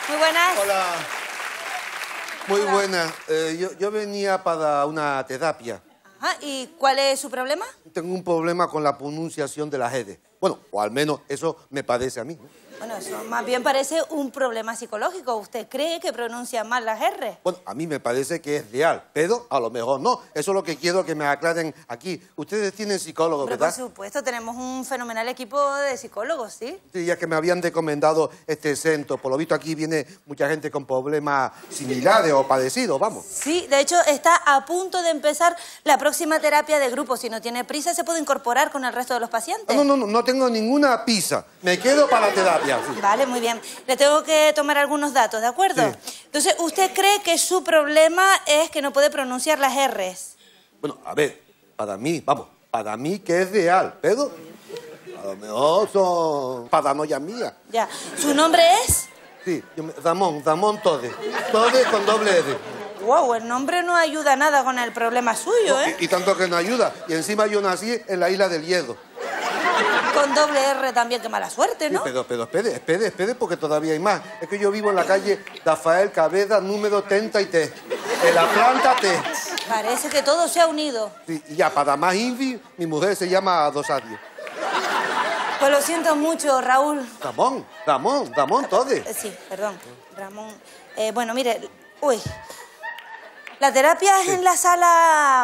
Muy buenas. Hola. Muy Hola. buenas. Yo venía para una terapia. Ajá, ¿y cuál es su problema? Tengo un problema con la pronunciación de las R's. Bueno, o al menos eso me parece a mí, ¿no? Bueno, eso más bien parece un problema psicológico. ¿Usted cree que pronuncia mal las R? Bueno, a mí me parece que es real, pero a lo mejor no. Eso es lo que quiero que me aclaren aquí. Ustedes tienen psicólogo, Pero ¿verdad? por supuesto, tenemos un fenomenal equipo de psicólogos, ¿sí? Sí, ya que me habían recomendado este centro. Por lo visto aquí viene mucha gente con problemas similares o parecidos, vamos. Sí, de hecho está a punto de empezar la próxima terapia de grupo. Si no tiene prisa, se puede incorporar con el resto de los pacientes. No tengo ninguna pizza. Me quedo para la terapia. Sí. Vale, muy bien. Le tengo que tomar algunos datos, ¿de acuerdo? Sí. Entonces, ¿usted cree que su problema es que no puede pronunciar las R's? Bueno, a ver, para mí que es real, pero a lo mejor son paranoia mía. Ya. ¿Su nombre es? Sí, Ramón Torres. Torres con doble R. Wow, el nombre no ayuda nada con el problema suyo, ¿eh? Y tanto que no ayuda. Y encima yo nací en la isla del Hierro. Con doble R también, qué mala suerte, ¿no? Sí, pero espere, porque todavía hay más. Es que yo vivo en la calle Rafael Cabeda, número 33, en la planta T. Parece que todo se ha unido. Sí, y ya, para más infi, mi mujer se llama Rosario. Pues lo siento mucho, Raúl. Ramón Torres. Sí, perdón, Ramón. Bueno, mire, uy. La terapia es en la sala...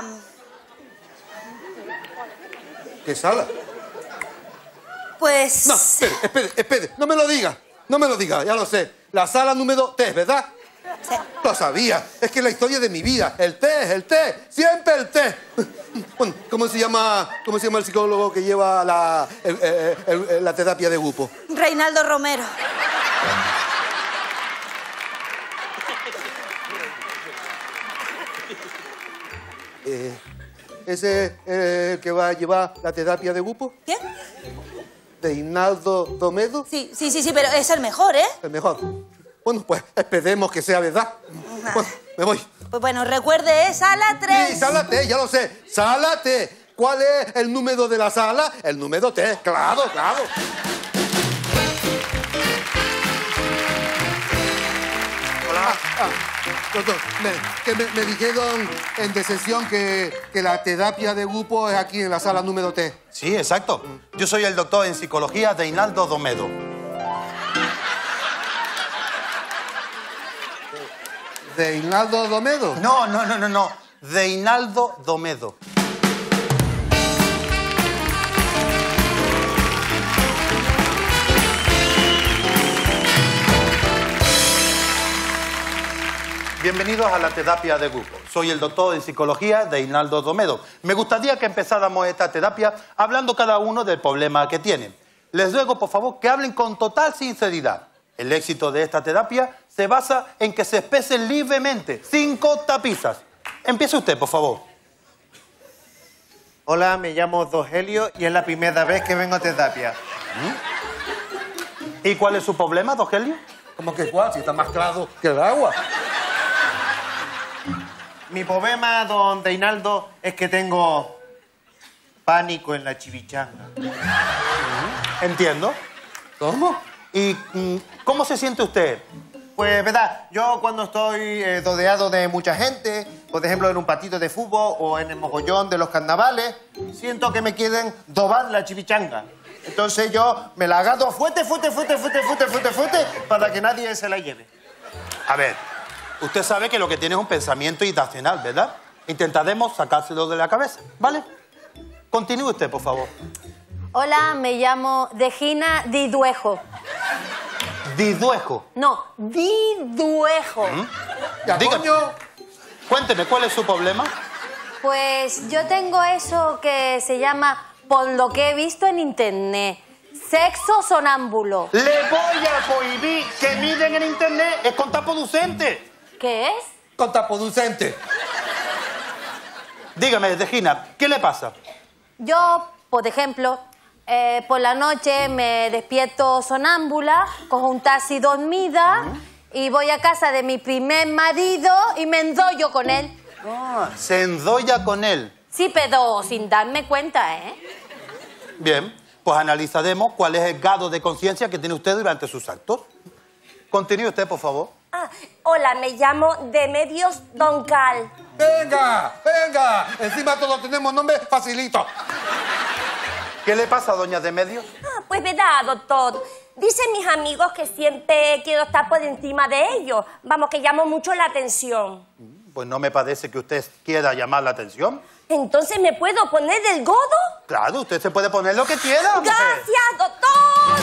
¿Qué sala? Pues... No, espere, no me lo diga, ya lo sé. La sala número 3, ¿verdad? Sí. Lo sabía, es que es la historia de mi vida. El té, siempre el té. Bueno, ¿cómo se llama el psicólogo que lleva la terapia de grupo? Reinaldo Romero. ¿Ese es el que va a llevar la terapia de grupo? ¿Quién? ¿Reinaldo Romero? Sí, pero es el mejor, ¿eh? El mejor. Bueno, pues esperemos que sea verdad. Bueno, me voy. Pues bueno, recuerde, es sala 3. Sí, sala T, ya lo sé. Sala T. ¿Cuál es el número de la sala? El número T, claro. Hola. Doctor, me dijeron en sesión que la terapia de grupo es aquí en la sala número T. Sí, exacto. Yo soy el doctor en psicología Reinaldo Romero. ¿Reinaldo Romero? No. Reinaldo Romero. Bienvenidos a la terapia de grupo. Soy el doctor en psicología Reinaldo Romero. Me gustaría que empezáramos esta terapia hablando cada uno del problema que tienen. Les ruego, por favor, que hablen con total sinceridad. El éxito de esta terapia se basa en que se expresen libremente, sin cortapisas. Empiece usted, por favor. Hola, me llamo Rogelio y es la primera vez que vengo a terapia. ¿Y cuál es su problema, Rogelio? ¿Cómo que cuál? Si está más claro que el agua. Mi problema, don Reinaldo, es que tengo pánico en la chivichanga. Entiendo. ¿Cómo? ¿Y cómo se siente usted? Pues, verdad, yo cuando estoy rodeado de mucha gente, por ejemplo, en un partido de fútbol o en el mogollón de los carnavales, siento que me quieren robar la chivichanga. Entonces yo me la agarro fuerte, para que nadie se la lleve. A ver, usted sabe que lo que tiene es un pensamiento irracional, ¿verdad? Intentaremos sacárselo de la cabeza, ¿vale? Continúe usted, por favor. Hola, me llamo Regina Diduejo. Diduejo. No, Diduejo. Ya, Diga. coño. Cuénteme, ¿cuál es su problema? Pues yo tengo eso que se llama, por lo que he visto en internet, sexo sonámbulo. Le voy a prohibir que miren en internet. Es contraproducente. ¿Qué es? Contraproducente. Dígame, Regina, ¿qué le pasa? Yo, por ejemplo, por la noche me despierto sonámbula, cojo un taxi dormida y voy a casa de mi primer marido y me endollo con él. Ah, se enrolla con él. Sí, pero sin darme cuenta, ¿eh? Bien, pues analizaremos cuál es el grado de conciencia que tiene usted durante sus actos. Continúe usted, por favor. Hola, me llamo Demedios Doncal. Venga, venga. Encima todos tenemos nombre facilito. ¿Qué le pasa, doña Demedios? Pues verdad, doctor. Dicen mis amigos que siempre quiero estar por encima de ellos. Vamos, que llamo mucho la atención. Pues no me parece que usted quiera llamar la atención. ¿Entonces me puedo poner del godo? Claro, usted se puede poner lo que quiera. mujer. ¡Gracias, doctor!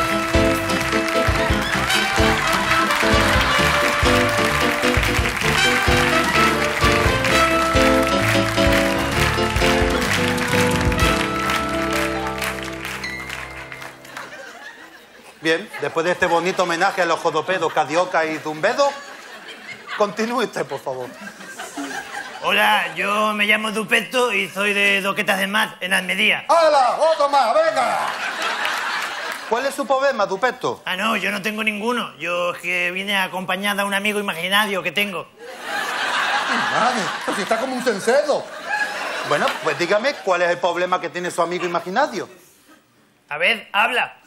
Bien, después de este bonito homenaje a los jodopedos, Cadioca y Dumbedo, continúe usted, por favor. Hola, yo me llamo Dupeto y soy de Doquetas de Mar, en Almería. ¡Hala! ¡Otro más! ¡Venga! ¿Cuál es su problema, Dupeto? Ah, no, yo no tengo ninguno. Yo es que vine acompañada a un amigo imaginario que tengo. Madre, pues si está como un cencerro. Bueno, pues dígame cuál es el problema que tiene su amigo imaginario. A ver, habla.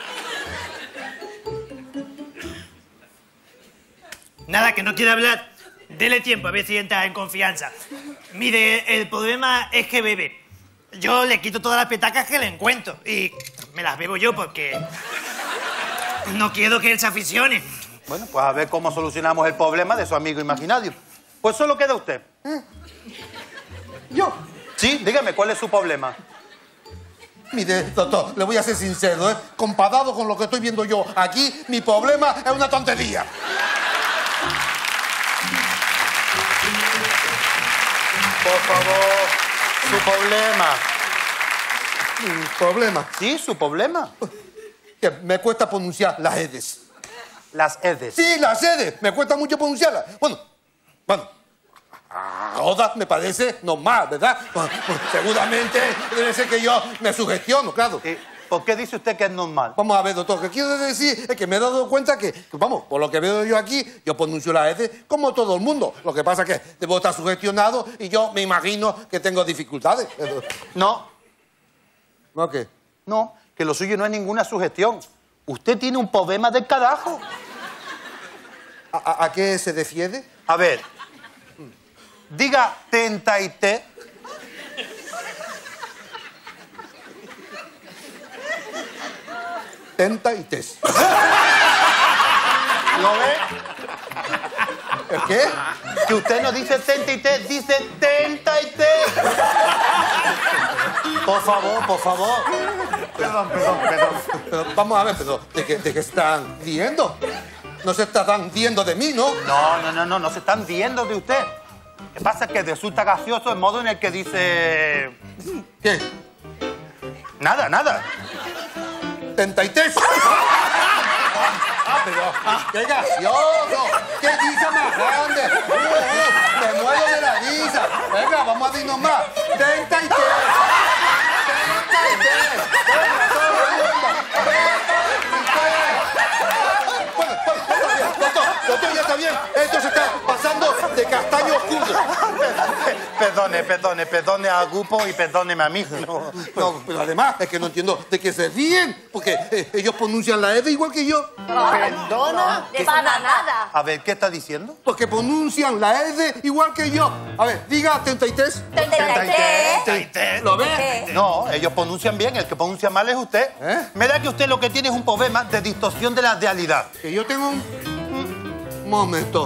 Nada, que no quiere hablar. Dele tiempo, a ver si entra en confianza. Mire, el problema es que bebe. Yo le quito todas las petacas que le encuentro y me las bebo yo porque no quiero que él se aficione. Bueno, pues a ver cómo solucionamos el problema de su amigo imaginario. Pues solo queda usted. ¿Yo? Sí, dígame, ¿cuál es su problema? Mire, doctor, le voy a ser sincero, ¿eh? Comparado con lo que estoy viendo yo aquí, mi problema es una tontería. Por favor, su problema. Mi problema. Sí, su problema. Que me cuesta pronunciar las edes. Las edes. Sí, las edes. Me cuesta mucho pronunciarlas. Bueno. Ahora me parece normal, ¿verdad? Bueno, seguramente debe ser que yo me sugestiono, claro. ¿Por qué dice usted que es normal? Vamos a ver, doctor, lo que quiero decir es que me he dado cuenta que, vamos, por lo que veo yo aquí, yo pronuncio las edes como todo el mundo. Lo que pasa es que debo estar sugestionado y yo me imagino que tengo dificultades. No. ¿No qué? No, que lo suyo no es ninguna sugestión. Usted tiene un problema del carajo. ¿A qué se defiende? A ver, diga tentaité. Tenta y tes. ¿Lo ve? ¿El qué? Que usted no dice tentaité, dice tentaité. Por favor. Perdón. Pero vamos a ver, pero ¿de qué están riendo? No se están riendo de mí, ¿no? No se están riendo de usted. Lo que pasa es que resulta gracioso el modo en el que dice... ¿Qué? Nada. Tenta y tes. Pero qué gracioso. ¡Qué risa más grande! Me muero de la risa. Venga, vamos a decirnos más. Tenta y tes. Tenta y tes. Venga, todo el mundo. Tenta y tes. Bueno, doctor, ya está bien. Esto se está pasando de castaño oscuro. Perdone al grupo y perdóneme a mí. No, pero además es que no entiendo de qué se ríen, porque ellos pronuncian la E igual que yo. ¿Perdona? Para nada. A ver, ¿qué está diciendo? Porque pronuncian la E igual que yo. A ver, diga 33. ¿Lo ves? No, ellos pronuncian bien, el que pronuncia mal es usted. Me da que usted lo que tiene es un problema de distorsión de la realidad. Que yo tengo un momento.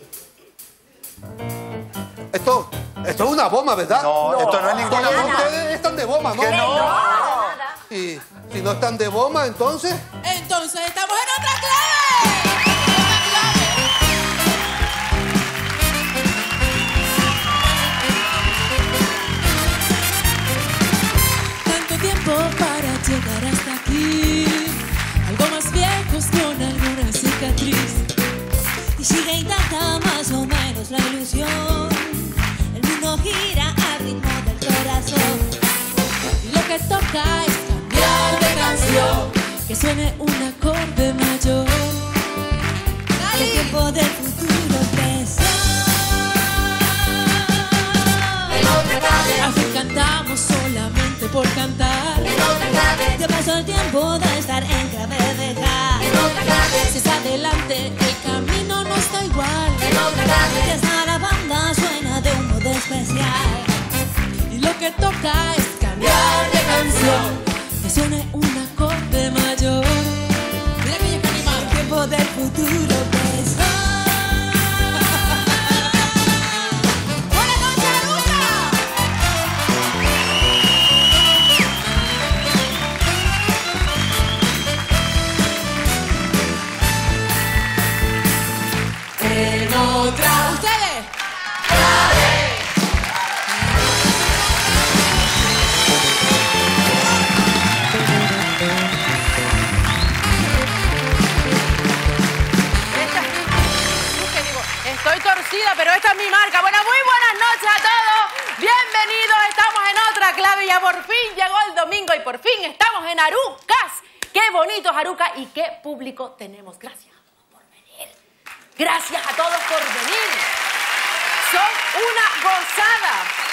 Esto es una bomba, ¿verdad? No, esto no es ninguna Todos bomba. ustedes están de bomba, ¿no? Que no. Y si no están de bomba, entonces... Entonces estamos en otra clave. Tanto tiempo para llegar hasta aquí. Algo más viejos con alguna cicatriz. Y sigue intacta más o menos la ilusión. El mundo gira al ritmo del corazón. Y lo que toca es cambiar de canción, que suene un acorde mayor. El tiempo del futuro empezó. Al fin cantamos solamente por cantar. Ya pasó el tiempo de estar en clave de dejar. Si es adelante triste, el camino no está igual. Que hasta la banda suena de un modo especial. Y lo que toca es cambiar de canción, que suene un acorde mayor. Mira que yo que animado. El tiempo del futuro empezó. ¡Buenas noches, Aruca! En otra. ¿Ustedes? Estoy torcida, pero esta es mi marca. Bueno, muy buenas noches a todos. Bienvenidos, estamos en otra clave. Ya por fin llegó el domingo y por fin estamos en Arucas. Qué bonito es Arucas y qué público tenemos. Gracias a todos por venir. Gracias a todos por venir. Son una gozada.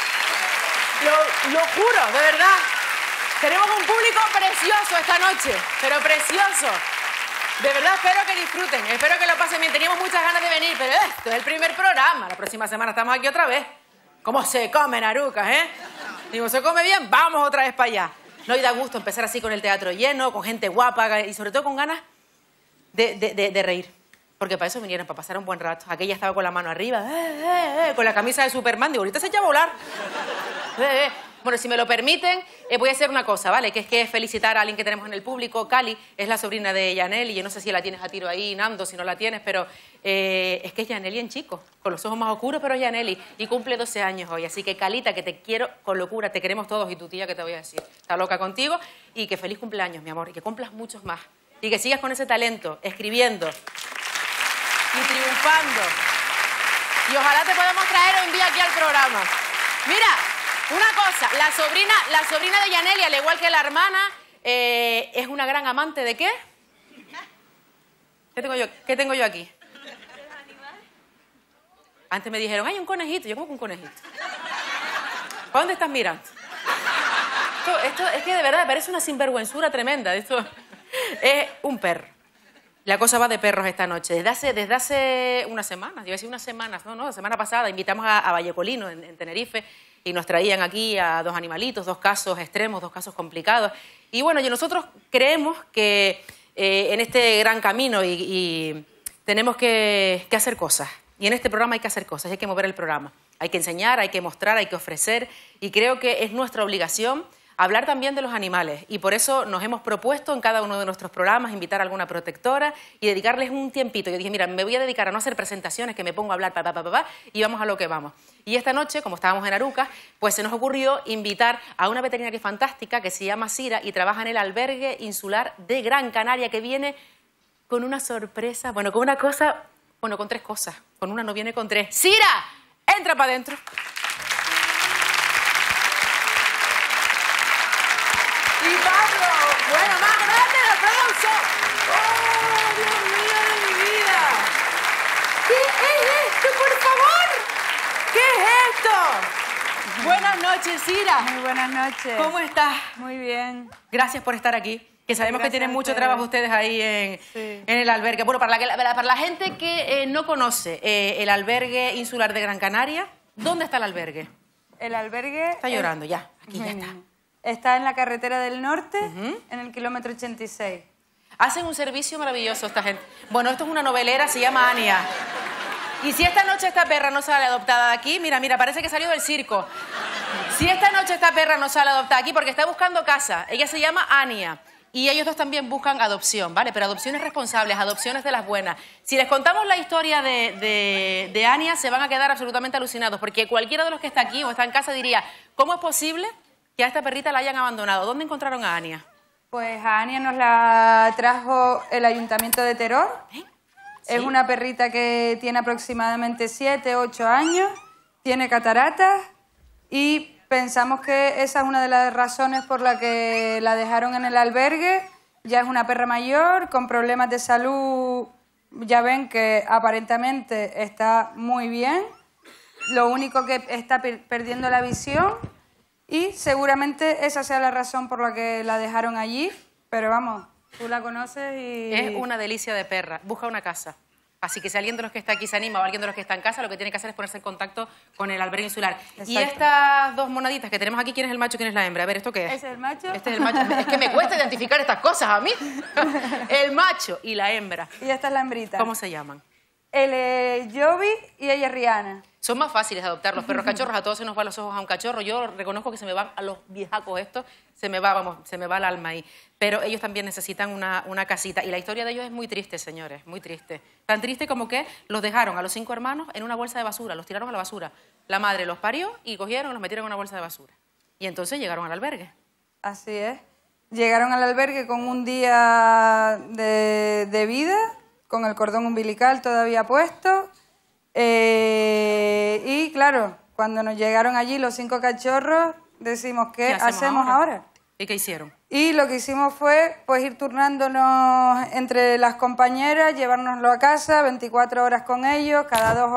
Lo juro, de verdad. Tenemos un público precioso esta noche, pero precioso. De verdad, espero que disfruten, espero que lo pasen bien. Teníamos muchas ganas de venir, pero esto es el primer programa. La próxima semana estamos aquí otra vez. ¿Cómo se come en Arucas, eh? Digo, ¿se come bien? Vamos otra vez para allá. No, y da gusto empezar así con el teatro lleno, con gente guapa y sobre todo con ganas de reír. Porque para eso vinieron, para pasar un buen rato. Aquella estaba con la mano arriba, con la camisa de Superman. Digo, ahorita se echa a volar. Bueno, si me lo permiten, voy a hacer una cosa, ¿vale? Que es felicitar a alguien que tenemos en el público. Cali es la sobrina de Yaneli. Yo no sé si la tienes a tiro ahí, Nando, si no la tienes, pero es que es Yaneli en chico, con los ojos más oscuros, pero es Yaneli. Y cumple 12 años hoy. Así que, Calita, que te quiero con locura, te queremos todos. Y tu tía, que te voy a decir, está loca contigo. Y que feliz cumpleaños, mi amor. Y que cumplas muchos más. Y que sigas con ese talento, escribiendo y triunfando. Y ojalá te podamos traer un día aquí al programa. Mira, una cosa, la sobrina de Yaneli, al igual que la hermana, es una gran amante de ¿qué? ¿Qué tengo yo aquí? Antes me dijeron, hay un conejito. Yo, ¿cómo que un conejito? ¿Para dónde estás mirando? Esto es que de verdad parece una sinvergüenzura tremenda. Esto es un perro. La cosa va de perros esta noche. Desde hace unas semanas, yo iba a decir unas semanas, no, la semana pasada invitamos a Vallecolino en Tenerife y nos traían aquí a 2 animalitos, 2 casos extremos, 2 casos complicados. Y bueno, nosotros creemos que en este gran camino y tenemos que hacer cosas. Y en este programa hay que hacer cosas, hay que mover el programa. Hay que enseñar, hay que mostrar, hay que ofrecer. Y creo que es nuestra obligación hablar también de los animales, y por eso nos hemos propuesto en cada uno de nuestros programas invitar a alguna protectora y dedicarles un tiempito. Yo dije, mira, me voy a dedicar a no hacer presentaciones, que me pongo a hablar, y vamos a lo que vamos. Y esta noche, como estábamos en Arucas, pues se nos ocurrió invitar a una veterinaria fantástica que se llama Sira y trabaja en el albergue insular de Gran Canaria, que viene con una sorpresa, bueno, con una cosa, bueno, con 3 cosas. Con una no viene con 3. ¡Sira! ¡Entra para adentro! Y Pablo, bueno, más grande el aplauso. ¡Oh, Dios mío de mi vida! ¿Qué es esto, por favor? ¿Qué es esto? Buenas noches, Sira. Muy buenas noches. ¿Cómo estás? Muy bien. Gracias por estar aquí. Que sabemos que tienen mucho trabajo ustedes ahí en el albergue. Bueno, para la gente que no conoce el albergue insular de Gran Canaria, ¿dónde está el albergue? El albergue... Está llorando, ya. Aquí ya está. Está en la carretera del norte, en el kilómetro 86. Hacen un servicio maravilloso esta gente. Bueno, esto es una novelera, se llama Ania. Y si esta noche esta perra no sale adoptada de aquí, mira, parece que salió del circo. Si esta noche esta perra no sale adoptada aquí, porque está buscando casa, ella se llama Ania. Y ellos dos también buscan adopción, ¿vale? Pero adopciones responsables, adopciones de las buenas. Si les contamos la historia de Ania, se van a quedar absolutamente alucinados, porque cualquiera de los que está aquí o está en casa diría, ¿cómo es posible que a esta perrita la hayan abandonado? ¿Dónde encontraron a Ania? Pues a Ania nos la trajo el Ayuntamiento de Teror. ¿Sí? Es una perrita que tiene aproximadamente 7, 8 años, tiene cataratas y pensamos que esa es una de las razones por la que la dejaron en el albergue. Ya es una perra mayor, con problemas de salud. Ya ven que aparentemente está muy bien. Lo único que está perdiendo la visión. Y seguramente esa sea la razón por la que la dejaron allí. Pero vamos, tú la conoces y... Es una delicia de perra. Busca una casa. Así que si alguien de los que está aquí se anima o alguien de los que está en casa, lo que tiene que hacer es ponerse en contacto con el albergue insular. Exacto. Y estas dos monaditas que tenemos aquí, ¿quién es el macho y quién es la hembra? A ver, ¿esto qué es? ¿Ese es el macho? Este es el macho. Es que me cuesta identificar estas cosas a mí. El macho y la hembra. Y esta es la hembrita. ¿Cómo se llaman? Él es Jovi y ella es Rihanna. Son más fáciles de adoptar. Los perros cachorros, a todos se nos van los ojos a un cachorro. Yo reconozco que se me van a los viejacos estos, se me va el alma ahí. Pero ellos también necesitan una casita. Y la historia de ellos es muy triste, señores, muy triste. Tan triste como que los dejaron a los 5 hermanos en una bolsa de basura, los tiraron a la basura. La madre los parió y cogieron y los metieron en una bolsa de basura. Y entonces llegaron al albergue. Así es. Llegaron al albergue con un día de vida, con el cordón umbilical todavía puesto. Y claro, cuando nos llegaron allí los 5 cachorros, decimos, ¿qué hacemos ahora? ¿Y qué hicieron? Y lo que hicimos fue pues ir turnándonos entre las compañeras, llevárnoslo a casa, 24 horas con ellos, cada 2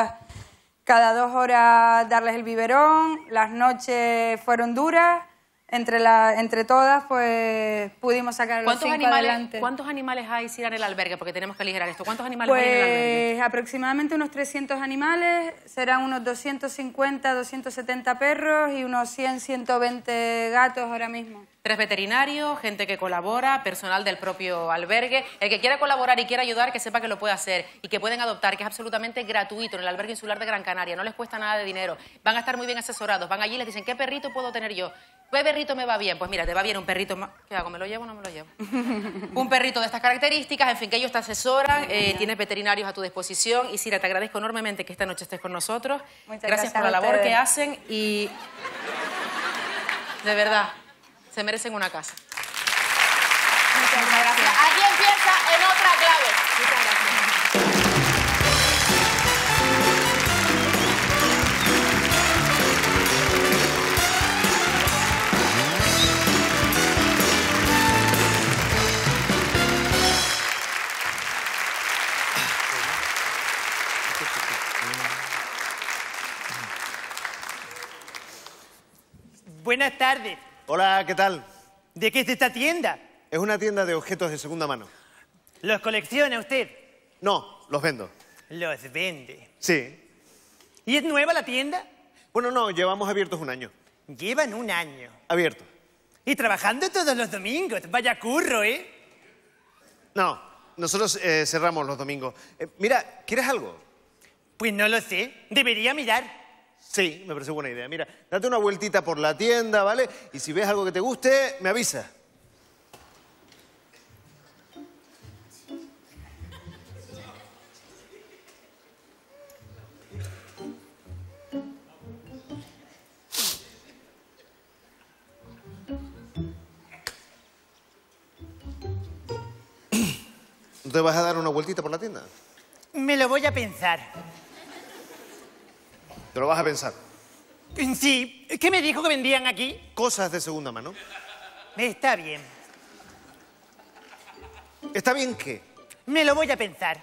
horas darles el biberón. Las noches fueron duras. Entre todas, pues pudimos sacar a los 5 adelante. ¿Cuántos animales hay, Sira, en el albergue? Porque tenemos que aligerar esto. ¿Cuántos animales hay en el albergue? Pues aproximadamente unos 300 animales, serán unos 250, 270 perros y unos 100, 120 gatos ahora mismo. 3 veterinarios, gente que colabora, personal del propio albergue. El que quiera colaborar y quiera ayudar, que sepa que lo puede hacer y que pueden adoptar, que es absolutamente gratuito en el albergue insular de Gran Canaria. No les cuesta nada de dinero. Van a estar muy bien asesorados. Van allí y les dicen, ¿qué perrito puedo tener yo? ¿Qué perrito me va bien? Pues mira, te va bien un perrito más... ¿Qué hago? ¿Me lo llevo o no me lo llevo? Un perrito de estas características, en fin, que ellos te asesoran, tienes veterinarios a tu disposición. Y Sira, te agradezco enormemente que esta noche estés con nosotros. Muchas gracias por la labor que hacen y... De verdad, se merecen una casa. Muchas gracias. Aquí empieza En Otra Clave. Muchas gracias. Buenas tardes. Hola, ¿qué tal? ¿De qué es esta tienda? Es una tienda de objetos de segunda mano. ¿Los colecciona usted? No, los vendo. Los vende. Sí. ¿Y es nueva la tienda? Bueno, no, llevamos abiertos 1 año. Llevan 1 año. Abierto. Y trabajando todos los domingos. Vaya curro, ¿eh? No, nosotros cerramos los domingos. Mira, ¿quieres algo? Pues no lo sé. Debería mirar. Sí, me parece buena idea. Mira, date una vueltita por la tienda, ¿vale? Y si ves algo que te guste, me avisas. ¿No te vas a dar una vueltita por la tienda? Me lo voy a pensar. ¿Te lo vas a pensar? Sí. ¿Qué me dijo que vendían aquí? Cosas de segunda mano. Está bien. ¿Está bien qué? Me lo voy a pensar.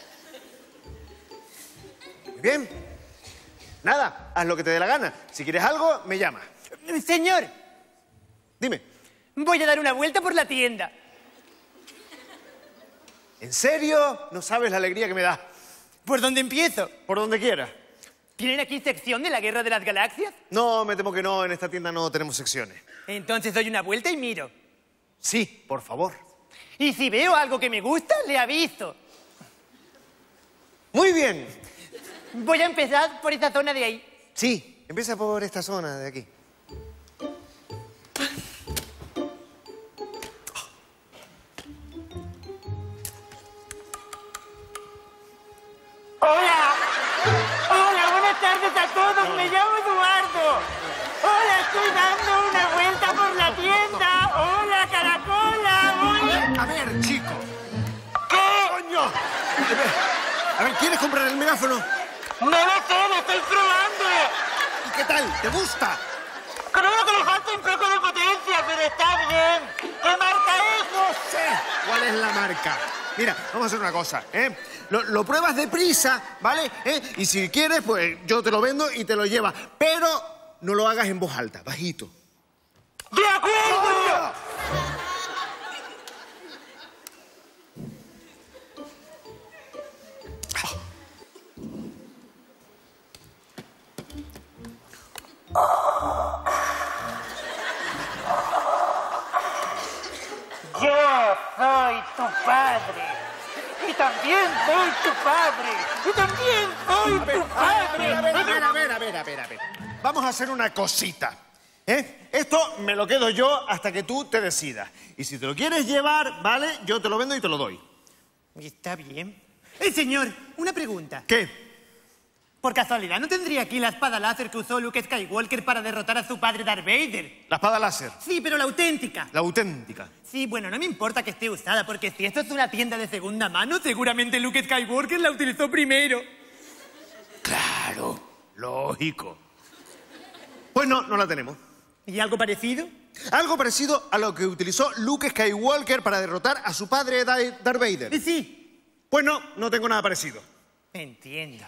Bien. Nada, haz lo que te dé la gana. Si quieres algo, me llamas. Señor, Dime, voy a dar una vuelta por la tienda. ¿en serio? No sabes la alegría que me da. ¿Por dónde empiezo? Por donde quieras. ¿Tienen aquí sección de la Guerra de las Galaxias? No, me temo que no, en esta tienda no tenemos secciones. Entonces doy una vuelta y miro. Sí, por favor. Y si veo algo que me gusta, le aviso. Muy bien. Voy a empezar por esa zona de ahí. Sí, empieza por esta zona de aquí. ¡Hola! ¡Hola! Buenas tardes a todos. Me llamo Eduardo. ¡Hola! Estoy dando una vuelta por la tienda. ¡Hola, Caracola! ¡Hola! A ver, chico. ¿Qué? ¡Coño! A ver, ¿quieres comprar el megáfono? ¡No lo sé! ¡Lo estoy probando! ¿Y qué tal? ¿Te gusta? Creo que le falta un poco de potencia, pero está bien. ¿Qué marca es? No sé cuál es la marca. Mira, vamos a hacer una cosa, ¿eh? Lo pruebas deprisa, ¿vale? Y si quieres, pues yo te lo vendo y te lo llevas. Pero no lo hagas en voz alta, bajito. ¡De acuerdo! soy tu padre. Yo también soy tu padre. A ver. Vamos a hacer una cosita. Esto me lo quedo yo hasta que tú te decidas. Y si te lo quieres llevar, ¿vale? Yo te lo vendo y te lo doy. Está bien. Señor, una pregunta. ¿Qué? Por casualidad, ¿no tendría aquí la espada láser que usó Luke Skywalker para derrotar a su padre Darth Vader? La espada láser. Sí, pero la auténtica. La auténtica. Sí, bueno, no me importa que esté usada, porque si esto es una tienda de segunda mano, seguramente Luke Skywalker la utilizó primero. Claro, lógico. Pues no la tenemos. ¿Y algo parecido? Algo parecido a lo que utilizó Luke Skywalker para derrotar a su padre Darth Vader. Sí. Pues no tengo nada parecido. Entiendo.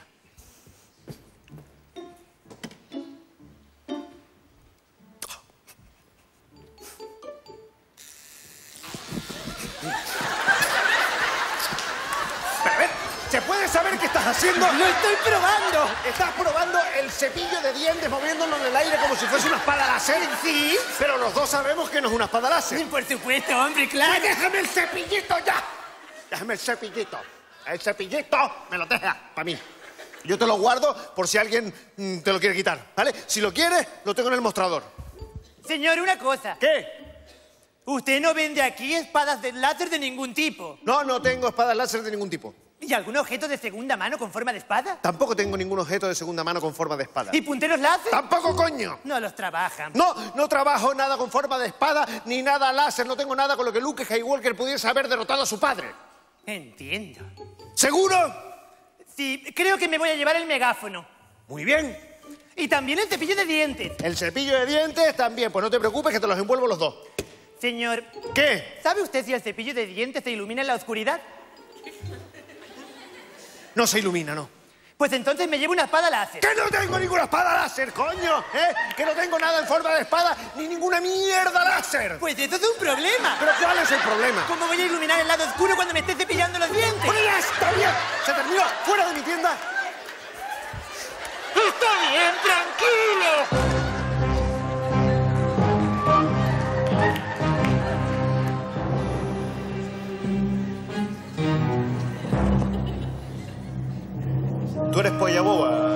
Pero a ver, ¿se puede saber qué estás haciendo? ¡Lo estoy probando! Estás probando el cepillo de dientes moviéndolo en el aire como si fuese una espada láser. Sí. Pero los dos sabemos que no es una espada láser. Por supuesto, hombre, claro. ¡Pues déjame el cepillito ya! Déjame el cepillito. El cepillito me lo deja para mí. Yo te lo guardo por si alguien te lo quiere quitar, ¿vale? Si lo quieres, lo tengo en el mostrador. Señor, una cosa. ¿Qué? Usted no vende aquí espadas de láser de ningún tipo. No tengo espadas láser de ningún tipo. ¿Y algún objeto de segunda mano con forma de espada? Tampoco tengo ningún objeto de segunda mano con forma de espada. ¿Y punteros láser? ¡Tampoco, coño! No los trabajan. No trabajo nada con forma de espada ni nada láser. No tengo nada con lo que Luke Skywalker pudiese haber derrotado a su padre. Entiendo. ¿Seguro? Sí, creo que me voy a llevar el megáfono. Muy bien. Y también el cepillo de dientes. El cepillo de dientes también. Pues no te preocupes que te los envuelvo los dos. Señor. ¿Qué? ¿Sabe usted si el cepillo de dientes se ilumina en la oscuridad? No se ilumina, no. Pues entonces me llevo una espada láser. ¡Que no tengo ninguna espada láser, coño! ¡Que no tengo nada en forma de espada ni ninguna mierda láser! Pues eso es un problema. ¿Pero cuál es el problema? ¿Cómo voy a iluminar el lado oscuro cuando me esté cepillando los dientes? ¡Pues ya está bien! ¡Se terminó! ¡Fuera de mi tienda! ¡Está bien, tranquilo! Tú eres polla boba.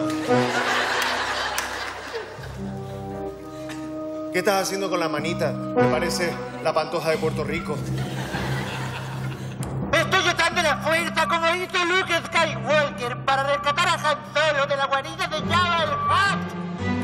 ¿Qué estás haciendo con la manita? Me parece la Pantoja de Puerto Rico. Estoy echando la fuerza como hizo Luke Skywalker para rescatar a Han Solo de la guarida de Jabba el Hutt.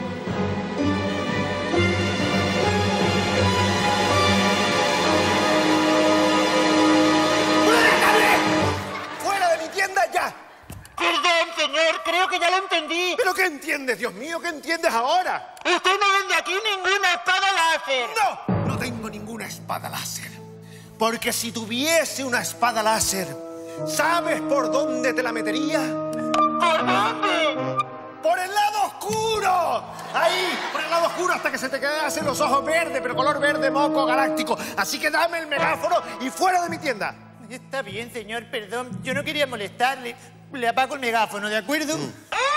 ¡Fuera de mi tienda ya! Perdón, señor, creo que ya lo entendí. ¿Pero qué entiendes, Dios mío? ¿Qué entiendes ahora? Usted no vende aquí ninguna espada láser. No tengo ninguna espada láser. Porque si tuviese una espada láser, ¿sabes por dónde te la metería? ¿Por dónde? ¡Por el lado oscuro! Ahí, por el lado oscuro hasta que se te quedasen los ojos verdes, pero color verde moco galáctico. Así que dame el megáfono y fuera de mi tienda. Está bien, señor, perdón. Yo no quería molestarle. Le apago el megáfono, ¿de acuerdo? ¡Una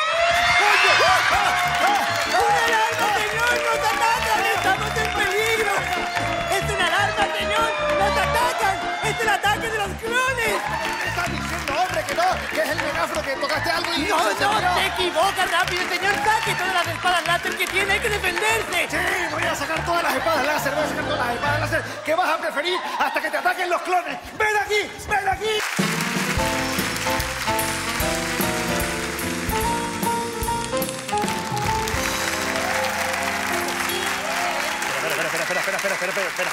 alarma, señor! ¡Nos atacan! ¡Estamos en peligro! ¡Es una alarma, señor! ¡Nos atacan! ¡Es el ataque de los clones! ¿Qué estás diciendo, hombre, que no? Que es el megáfono, que tocaste algo y... ¡No, se equivoca! ¡Rápido, señor! ¡Saque todas las espadas láser que tiene! ¡Hay que defenderse! Sí, voy a sacar todas las espadas láser, voy a sacar todas las espadas láser. ¿Qué vas a preferir hasta que te ataquen los clones? ¡Ven aquí! ¡Ven aquí! Espera.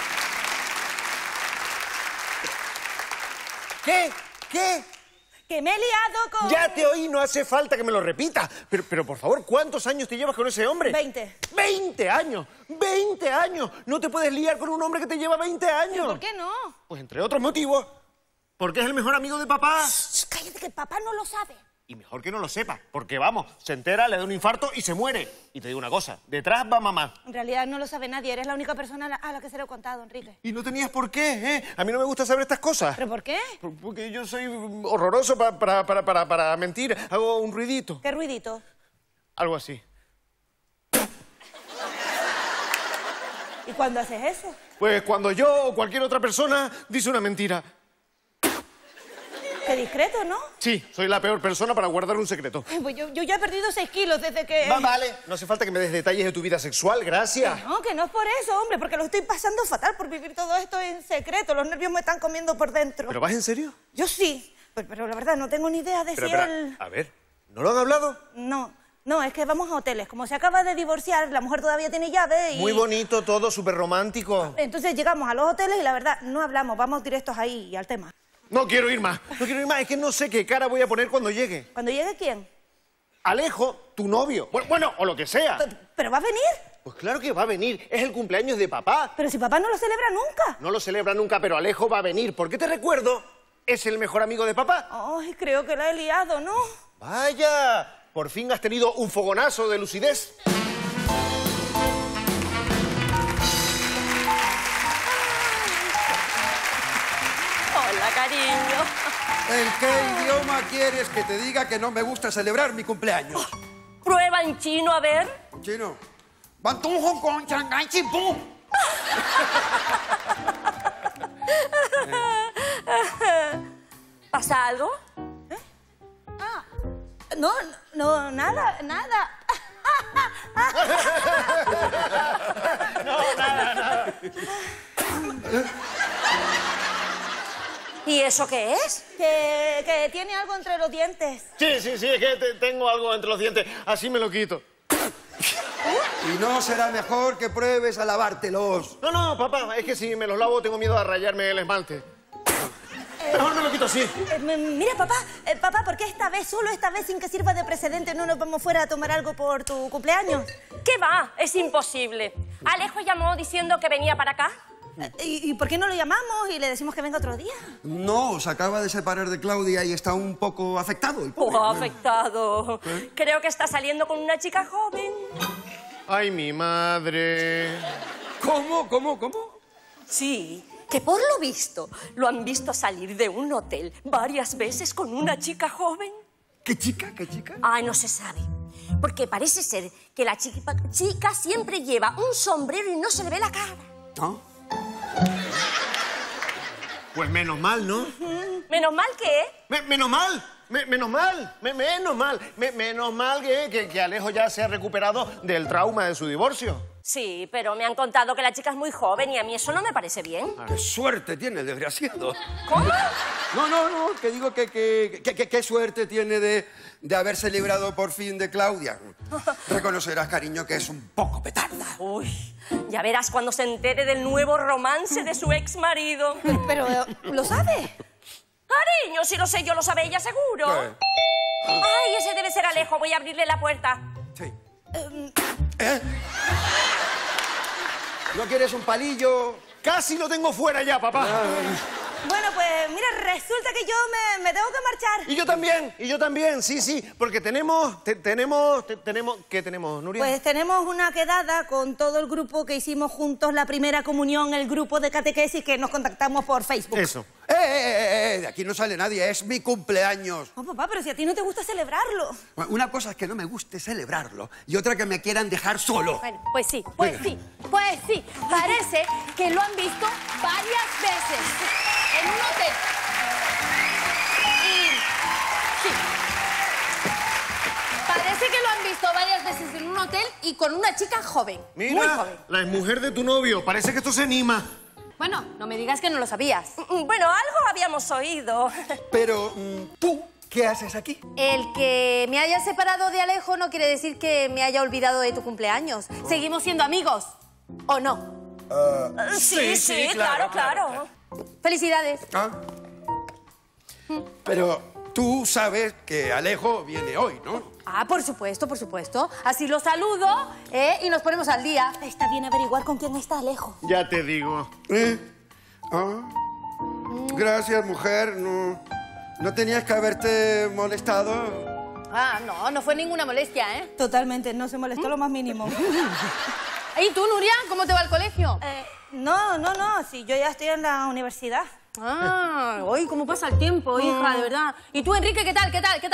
¿Qué? Que me he liado con... Ya te oí, no hace falta que me lo repitas. Pero por favor, ¿cuántos años te llevas con ese hombre? 20. ¡20 años! ¡20 años! No te puedes liar con un hombre que te lleva 20 años. ¿Por qué no? Pues entre otros motivos. Porque es el mejor amigo de papá. Shh, cállate, que papá no lo sabe. Y mejor que no lo sepa, porque vamos, se entera, le da un infarto y se muere. Y te digo una cosa, detrás va mamá. En realidad no lo sabe nadie, eres la única persona a la que se lo he contado, Enrique. Y no tenías por qué, ¿eh? A mí no me gusta saber estas cosas. ¿Pero por qué? Porque yo soy horroroso para mentir. Hago un ruidito. ¿Qué ruidito? Algo así. ¿Y cuándo haces eso? Pues cuando yo o cualquier otra persona dice una mentira. Qué discreto, ¿no? Sí, soy la peor persona para guardar un secreto. Ay, pues yo ya he perdido 6 kilos desde que... Vale, no hace falta que me des detalles de tu vida sexual, gracias. Que no es por eso, hombre, porque lo estoy pasando fatal por vivir todo esto en secreto. Los nervios me están comiendo por dentro. ¿Pero vas en serio? Yo sí, pero la verdad no tengo ni idea de Pero, si él... a ver, ¿no lo han hablado? No, es que vamos a hoteles. Como se acaba de divorciar, la mujer todavía tiene llave y... Muy bonito todo, súper romántico. Entonces llegamos a los hoteles y la verdad no hablamos, vamos directos ahí y al tema. No quiero ir más, es que no sé qué cara voy a poner cuando llegue. ¿Cuando llegue quién? Alejo, tu novio. Bueno, o lo que sea. ¿Pero va a venir? Pues claro que va a venir, es el cumpleaños de papá. Pero si papá no lo celebra nunca. No lo celebra nunca, pero Alejo va a venir. ¿Por qué te recuerdo? Es el mejor amigo de papá. Ay, creo que la he liado, ¿no? Vaya, por fin has tenido un fogonazo de lucidez. Hola, cariño. ¿En qué idioma quieres que te diga que no me gusta celebrar mi cumpleaños? Prueba en chino, a ver. Chino. Bantung Hong Kong, Shanghai, Chimpú. ¿Pasa algo? No, nada. No, nada. ¿Y eso qué es? Que tiene algo entre los dientes. Sí, es que tengo algo entre los dientes. Así me lo quito. ¿Y no será mejor que pruebes a lavártelos? No, papá, es que si me los lavo tengo miedo a rayarme el esmalte. Mejor me lo quito así. Mira, papá, ¿por qué solo esta vez, sin que sirva de precedente, no nos vamos fuera a tomar algo por tu cumpleaños? ¿Qué va? Es imposible. Alejo llamó diciendo que venía para acá. ¿Y por qué no lo llamamos y le decimos que venga otro día? No, se acaba de separar de Claudia y está un poco afectado el pobre. Afectado. Creo que está saliendo con una chica joven. Ay, mi madre. ¿Cómo? Sí, que por lo visto lo han visto salir de un hotel varias veces con una chica joven. ¿Qué chica? Ay, no se sabe. Porque parece ser que la chica siempre lleva un sombrero y no se le ve la cara. ¿No? Pues menos mal, ¿no? ¿Menos mal qué? Menos mal que Alejo ya se ha recuperado del trauma de su divorcio. Sí, pero me han contado que la chica es muy joven y a mí eso no me parece bien. ¡Qué suerte tiene el desgraciado! ¿Cómo? No, que digo que qué suerte tiene de haberse librado por fin de Claudia. Reconocerás, cariño, que es un poco petarda. Uy, ya verás cuando se entere del nuevo romance de su ex marido. Pero, ¿lo sabe? Cariño, si lo sé yo, lo sabe ella seguro. ¿Qué? Ay, ese debe ser Alejo. Voy a abrirle la puerta. Sí. ¿No quieres un palillo? Casi lo tengo fuera ya, papá. Bueno, pues mira, resulta que yo me tengo que marchar. Y yo también, sí, porque tenemos, ¿qué tenemos, Nuria? Pues tenemos una quedada con todo el grupo que hicimos juntos la primera comunión, el grupo de catequesis que nos contactamos por Facebook. Eso. De aquí no sale nadie, es mi cumpleaños. Oh, papá, pero si a ti no te gusta celebrarlo. Una cosa es que no me guste celebrarlo y otra que me quieran dejar solo. Bueno, pues sí. Parece que lo han visto varias veces en un hotel. Sí. Parece que lo han visto varias veces en un hotel y con una chica joven. Mira, muy joven. la exmujer de tu novio. Parece que esto se anima. Bueno, no me digas que no lo sabías. Bueno, algo habíamos oído. Pero, ¿tú qué haces aquí? El que me haya separado de Alejo no quiere decir que me haya olvidado de tu cumpleaños. ¿Seguimos siendo amigos o no? Sí, claro. Felicidades. Pero tú sabes que Alejo viene hoy, ¿no? Ah, por supuesto. Así lo saludo y nos ponemos al día. Está bien averiguar con quién está Alejo. Ya te digo. Gracias, mujer. No tenías que haberte molestado. Ah, no fue ninguna molestia, ¿eh? Totalmente, no se molestó lo más mínimo. ¿Y tú, Nuria, cómo te va el colegio? No, sí, yo ya estoy en la universidad. Ah, hoy cómo pasa el tiempo, hija, de verdad. ¿Y tú, Enrique, qué tal? ¿Qué tal?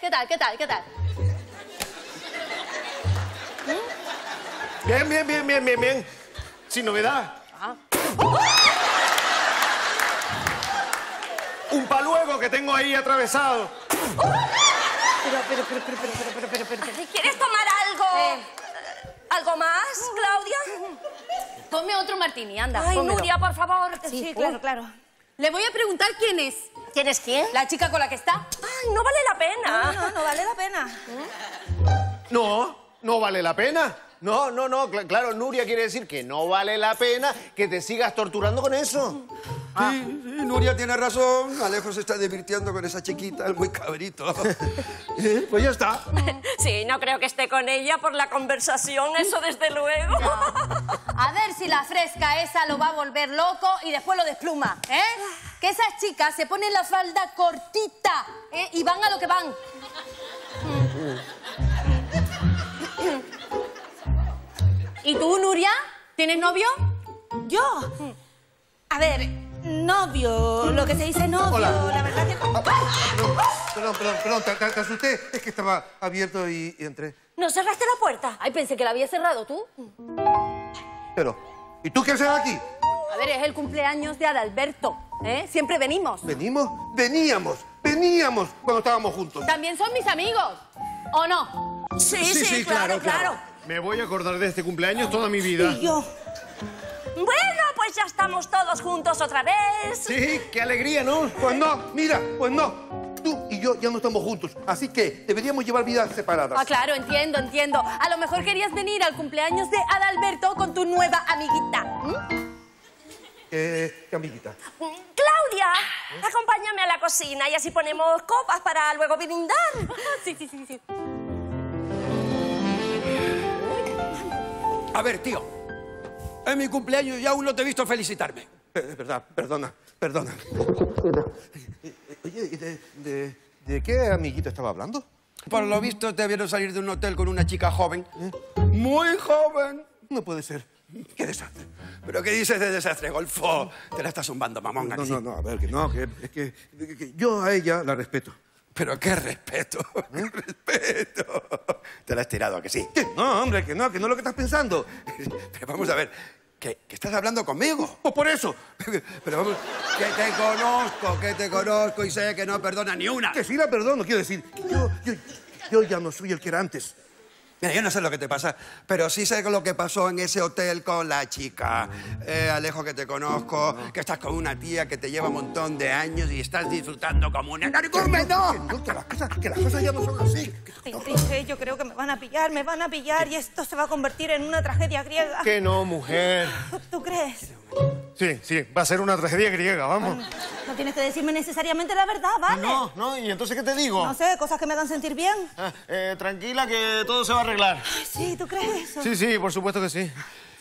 Bien. Sin novedad. un paluego que tengo ahí atravesado. ¿Quieres tomar algo? ¿Algo más, Claudia? Ponme otro martini, anda. Ay, pónmelo. Nuria, por favor. Sí, claro, claro. Le voy a preguntar quién es. ¿Quién es quién? La chica con la que está. Ay, no vale la pena. No vale la pena. No vale la pena. No, claro, Nuria quiere decir que no vale la pena que te sigas torturando con eso. Sí, Nuria tiene razón. Alejo se está divirtiendo con esa chiquita, es muy cabrito. Pues ya está. Sí, no creo que esté con ella por la conversación, eso desde luego. A ver si la fresca esa lo va a volver loco y después lo despluma, ¿eh? Que esas chicas se ponen la falda cortita, ¿eh? Y van a lo que van. ¿Y tú, Nuria? ¿Tienes novio? ¿Yo? A ver, novio, lo que se dice novio, Hola. la verdad que... Perdón, te asusté. Es que estaba abierto y entré. ¿No cerraste la puerta? Ay, pensé que la había cerrado tú. Pero, ¿y tú qué haces aquí? A ver, es el cumpleaños de Adalberto, ¿eh? Siempre venimos. ¿Venimos? Veníamos cuando estábamos juntos. ¿También son mis amigos? ¿O no? Sí, claro. Me voy a acordar de este cumpleaños toda mi vida. Y yo... Bueno, pues ya estamos todos juntos otra vez. Sí, qué alegría, ¿no? Pues no, mira, pues no. Tú y yo ya no estamos juntos, así que deberíamos llevar vidas separadas. Ah, claro, entiendo. A lo mejor querías venir al cumpleaños de Adalberto con tu nueva amiguita. ¿Qué amiguita? Claudia, acompáñame a la cocina y así ponemos copas para luego brindar. Sí. A ver, tío. En mi cumpleaños y aún no te he visto felicitarme. Es verdad, perdona. Oye, ¿y de qué amiguita estaba hablando? Por lo visto te vieron salir de un hotel con una chica joven. Muy joven. No puede ser. Qué desastre. ¿Pero qué dices de desastre, Golfo? Te la estás zumbando, mamón. ¿a que sí? No, a ver, es que yo a ella la respeto. Pero qué respeto, qué respeto. Te la has tirado, ¿a que sí? ¿Qué? No, hombre, que no es lo que estás pensando. Pero vamos a ver, que estás hablando conmigo. Pues por eso. Pero vamos, que te conozco y sé que no perdona ni una. Que sí la perdono, quiero decir. Yo ya no soy el que era antes. Mira, yo no sé lo que te pasa, pero sí sé lo que pasó en ese hotel con la chica. Alejo, que te conozco, que estás con una tía que te lleva un montón de años y estás disfrutando como una ¡no! Que las cosas ya no son así. Yo creo que me van a pillar y esto se va a convertir en una tragedia griega. Que no, mujer. ¿Tú crees? Sí, va a ser una tragedia griega, vamos. No tienes que decirme necesariamente la verdad, ¿vale? No, ¿y entonces qué te digo? No sé, cosas que me hagan sentir bien. Tranquila, que todo se va a arreglar. Ay, sí, ¿tú crees eso? Sí, por supuesto que sí.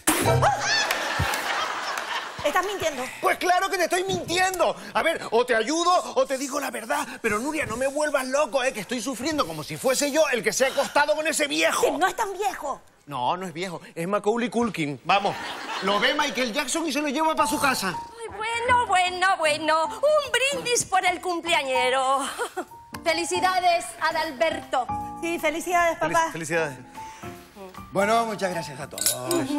Estás mintiendo. Pues claro que te estoy mintiendo. A ver, o te ayudo o te digo la verdad. Pero Nuria, no me vuelvas loco, que estoy sufriendo como si fuese yo el que se ha acostado con ese viejo. Que no es tan viejo. No es viejo, es Macaulay Culkin. Vamos, lo ve Michael Jackson y se lo lleva para su casa. Ay, bueno. Un brindis por el cumpleañero. Felicidades, Adalberto. Sí, felicidades, papá. Felicidades. Bueno, muchas gracias a todos.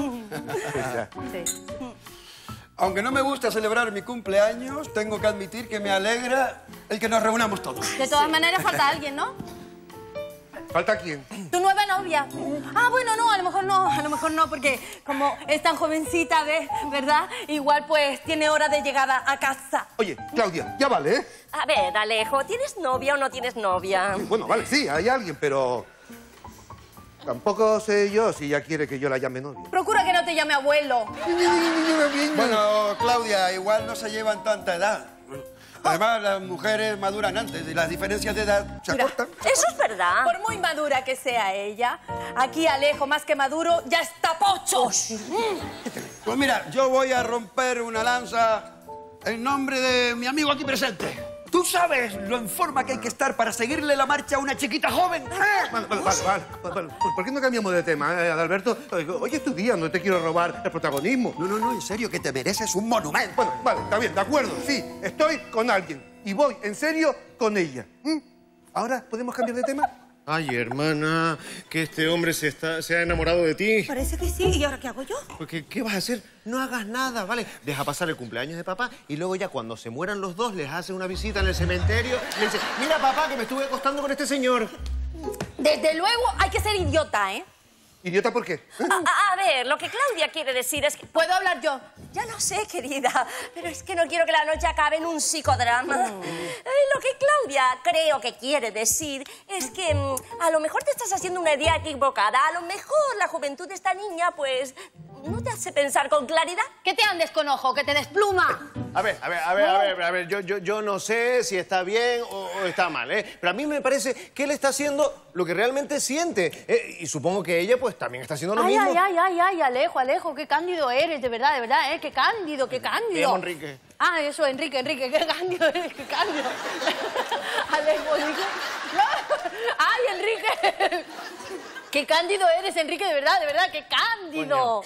Aunque no me gusta celebrar mi cumpleaños, tengo que admitir que me alegra el que nos reunamos todos. De todas maneras falta alguien, ¿no? ¿Falta quién? Tu nueva novia. Ah, bueno, no, a lo mejor no, porque como es tan jovencita, ¿verdad? Igual pues tiene hora de llegada a casa. Oye, Claudia, ya vale, ¿eh? A ver, Alejo, ¿tienes novia o no tienes novia? Bueno, vale, sí, hay alguien, pero... Tampoco sé yo si ella quiere que yo la llame novia. Procura que no te llame abuelo. Bueno, Claudia, igual no se llevan tanta edad. Además, las mujeres maduran antes y las diferencias de edad se acortan. Eso es verdad. Por muy madura que sea ella, aquí Alejo, más que maduro, ya está pocho. Pues mira, yo voy a romper una lanza en nombre de mi amigo aquí presente. ¿Tú sabes lo en forma que hay que estar para seguirle la marcha a una chiquita joven? Vale. ¿Por qué no cambiamos de tema, Adalberto? Hoy es tu día, no te quiero robar el protagonismo. No, en serio, que te mereces un monumento. Bueno, vale, está bien, de acuerdo, sí. Estoy con alguien y voy, en serio, con ella. ¿Ahora podemos cambiar de tema? Ay, hermana, que este hombre se ha enamorado de ti. Parece que sí. ¿Y ahora qué hago yo? Porque, ¿qué vas a hacer? No hagas nada, ¿vale? Deja pasar el cumpleaños de papá y luego ya cuando se mueran los dos les hace una visita en el cementerio y le dice, mira, papá, que me estuve acostando con este señor. Desde luego hay que ser idiota, ¿eh? ¿Idiota por qué? A ver, lo que Claudia quiere decir es que... ¿Puedo hablar yo? Ya lo sé, querida, pero es que no quiero que la noche acabe en un psicodrama. Lo que Claudia creo que quiere decir es que a lo mejor te estás haciendo una idea equivocada. A lo mejor la juventud de esta niña, pues, no te hace pensar con claridad. Que te andes con ojo, que te despluma. A ver, yo no sé si está bien o está mal, ¿eh? Pero a mí me parece que él está haciendo lo que realmente siente. Y supongo que ella, pues, también está haciendo lo mismo. Ay, Alejo, qué cándido eres, de verdad, ¿eh? Qué cándido. Me llamo Enrique. Ah, eso, Enrique, qué cándido eres, qué cándido. Alejo, digo... Ay, Enrique... Qué cándido eres, Enrique, de verdad, qué cándido.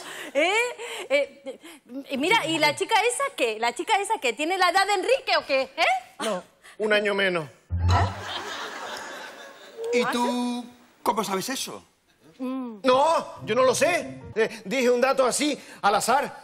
Mira, ¿y la chica esa qué? ¿La chica esa qué? ¿Tiene la edad de Enrique o qué? No, un año menos. ¿Y tú cómo sabes eso? No, yo no lo sé. Dije un dato así, al azar.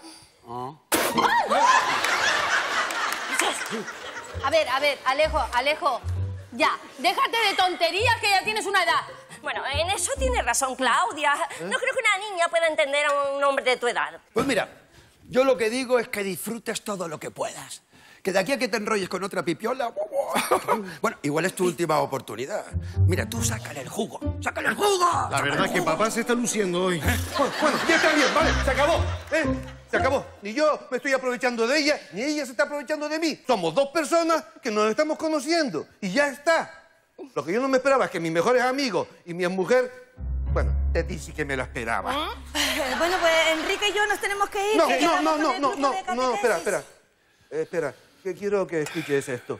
A ver, Alejo, ya, déjate de tonterías que ya tienes una edad. Bueno, en eso tiene razón Claudia. No creo que una niña pueda entender a un hombre de tu edad. Pues mira, yo lo que digo es que disfrutes todo lo que puedas. Que de aquí a que te enrolles con otra pipiola... Bueno, igual es tu última oportunidad. Mira, tú sácale el jugo. ¡Sácale el jugo! La verdad es que papá se está luciendo hoy. Bueno, ya está bien, vale, se acabó. Se acabó. Ni yo me estoy aprovechando de ella, ni ella se está aprovechando de mí. Somos dos personas que nos estamos conociendo y ya está. Lo que yo no me esperaba es que mis mejores amigos y mi mujer... Bueno, de ti sí que me lo esperaba. Bueno, pues Enrique y yo nos tenemos que ir. No, espera, que quiero que escuches esto.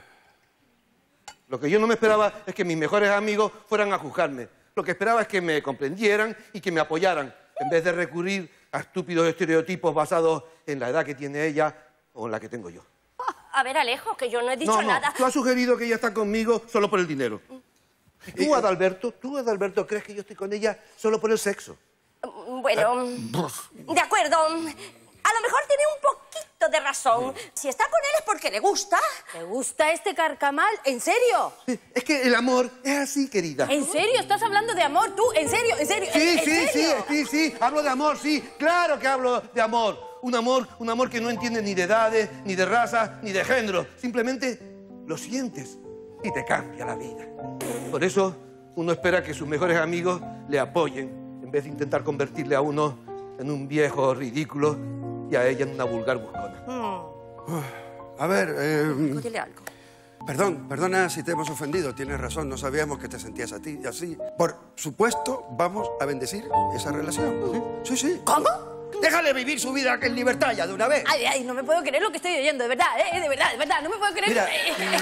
Lo que yo no me esperaba es que mis mejores amigos fueran a juzgarme. Lo que esperaba es que me comprendieran y que me apoyaran, en vez de recurrir a estúpidos estereotipos basados en la edad que tiene ella o en la que tengo yo. A ver, Alejo, que yo no he dicho nada. Tú has sugerido que ella está conmigo solo por el dinero. ¿Y tú, Adalberto, crees que yo estoy con ella solo por el sexo? Bueno, de acuerdo. A lo mejor tiene un poquito de razón. Si está con él es porque le gusta. ¿Te gusta este carcamal? ¿En serio? Es que el amor es así, querida. ¿En serio? ¿Estás hablando de amor tú? ¿En serio? Sí, hablo de amor, sí. Claro que hablo de amor. Un amor que no entiende ni de edades, ni de razas, ni de género. Simplemente lo sientes y te cambia la vida. Por eso uno espera que sus mejores amigos le apoyen, en vez de intentar convertirle a uno en un viejo ridículo y a ella en una vulgar buscona. A ver, Dile algo. Perdona si te hemos ofendido. Tienes razón, no sabíamos que te sentías así. Por supuesto, vamos a bendecir esa relación. Sí. ¿Cómo? Déjale vivir su vida en libertad ya de una vez. Ay, no me puedo creer lo que estoy oyendo, de verdad, de verdad, no me puedo creer. Mira,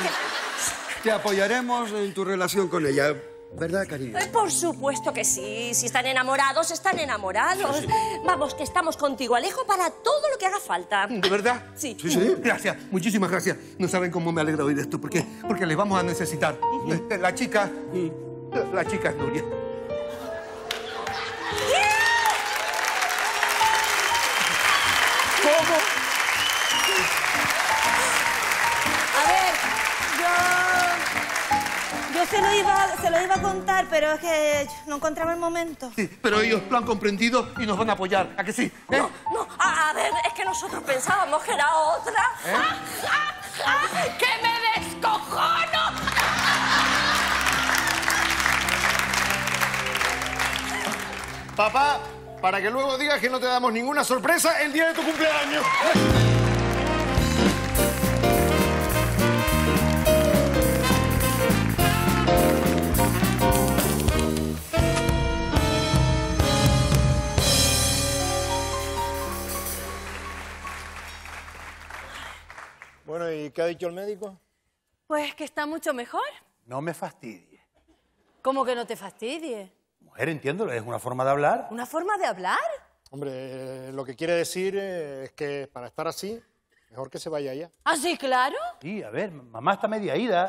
te apoyaremos en tu relación con ella, ¿verdad, cariño? Por supuesto que sí. Si están enamorados, están enamorados. Sí. Vamos, que estamos contigo, Alejo, para todo lo que haga falta. ¿De verdad? Sí. Sí. Gracias, muchísimas gracias. No saben cómo me alegra oír esto, porque les vamos a necesitar. La chica es Nuria. ¿Cómo? A ver, yo se lo iba a contar, pero es que no encontraba el momento. Sí, pero ellos lo han comprendido y nos van a apoyar. ¿A que sí? No, a ver, es que nosotros pensábamos que era otra. ¡Que me descojono! Papá, para que luego digas que no te damos ninguna sorpresa el día de tu cumpleaños. Bueno, ¿y qué ha dicho el médico? Pues que está mucho mejor. No me fastidie. ¿Cómo que no te fastidie? Mujer, entiendo, es una forma de hablar. ¿Una forma de hablar? Hombre, lo que quiere decir es que para estar así, mejor que se vaya ya. ¿Ah, sí, claro? Sí, a ver, mamá está media ida.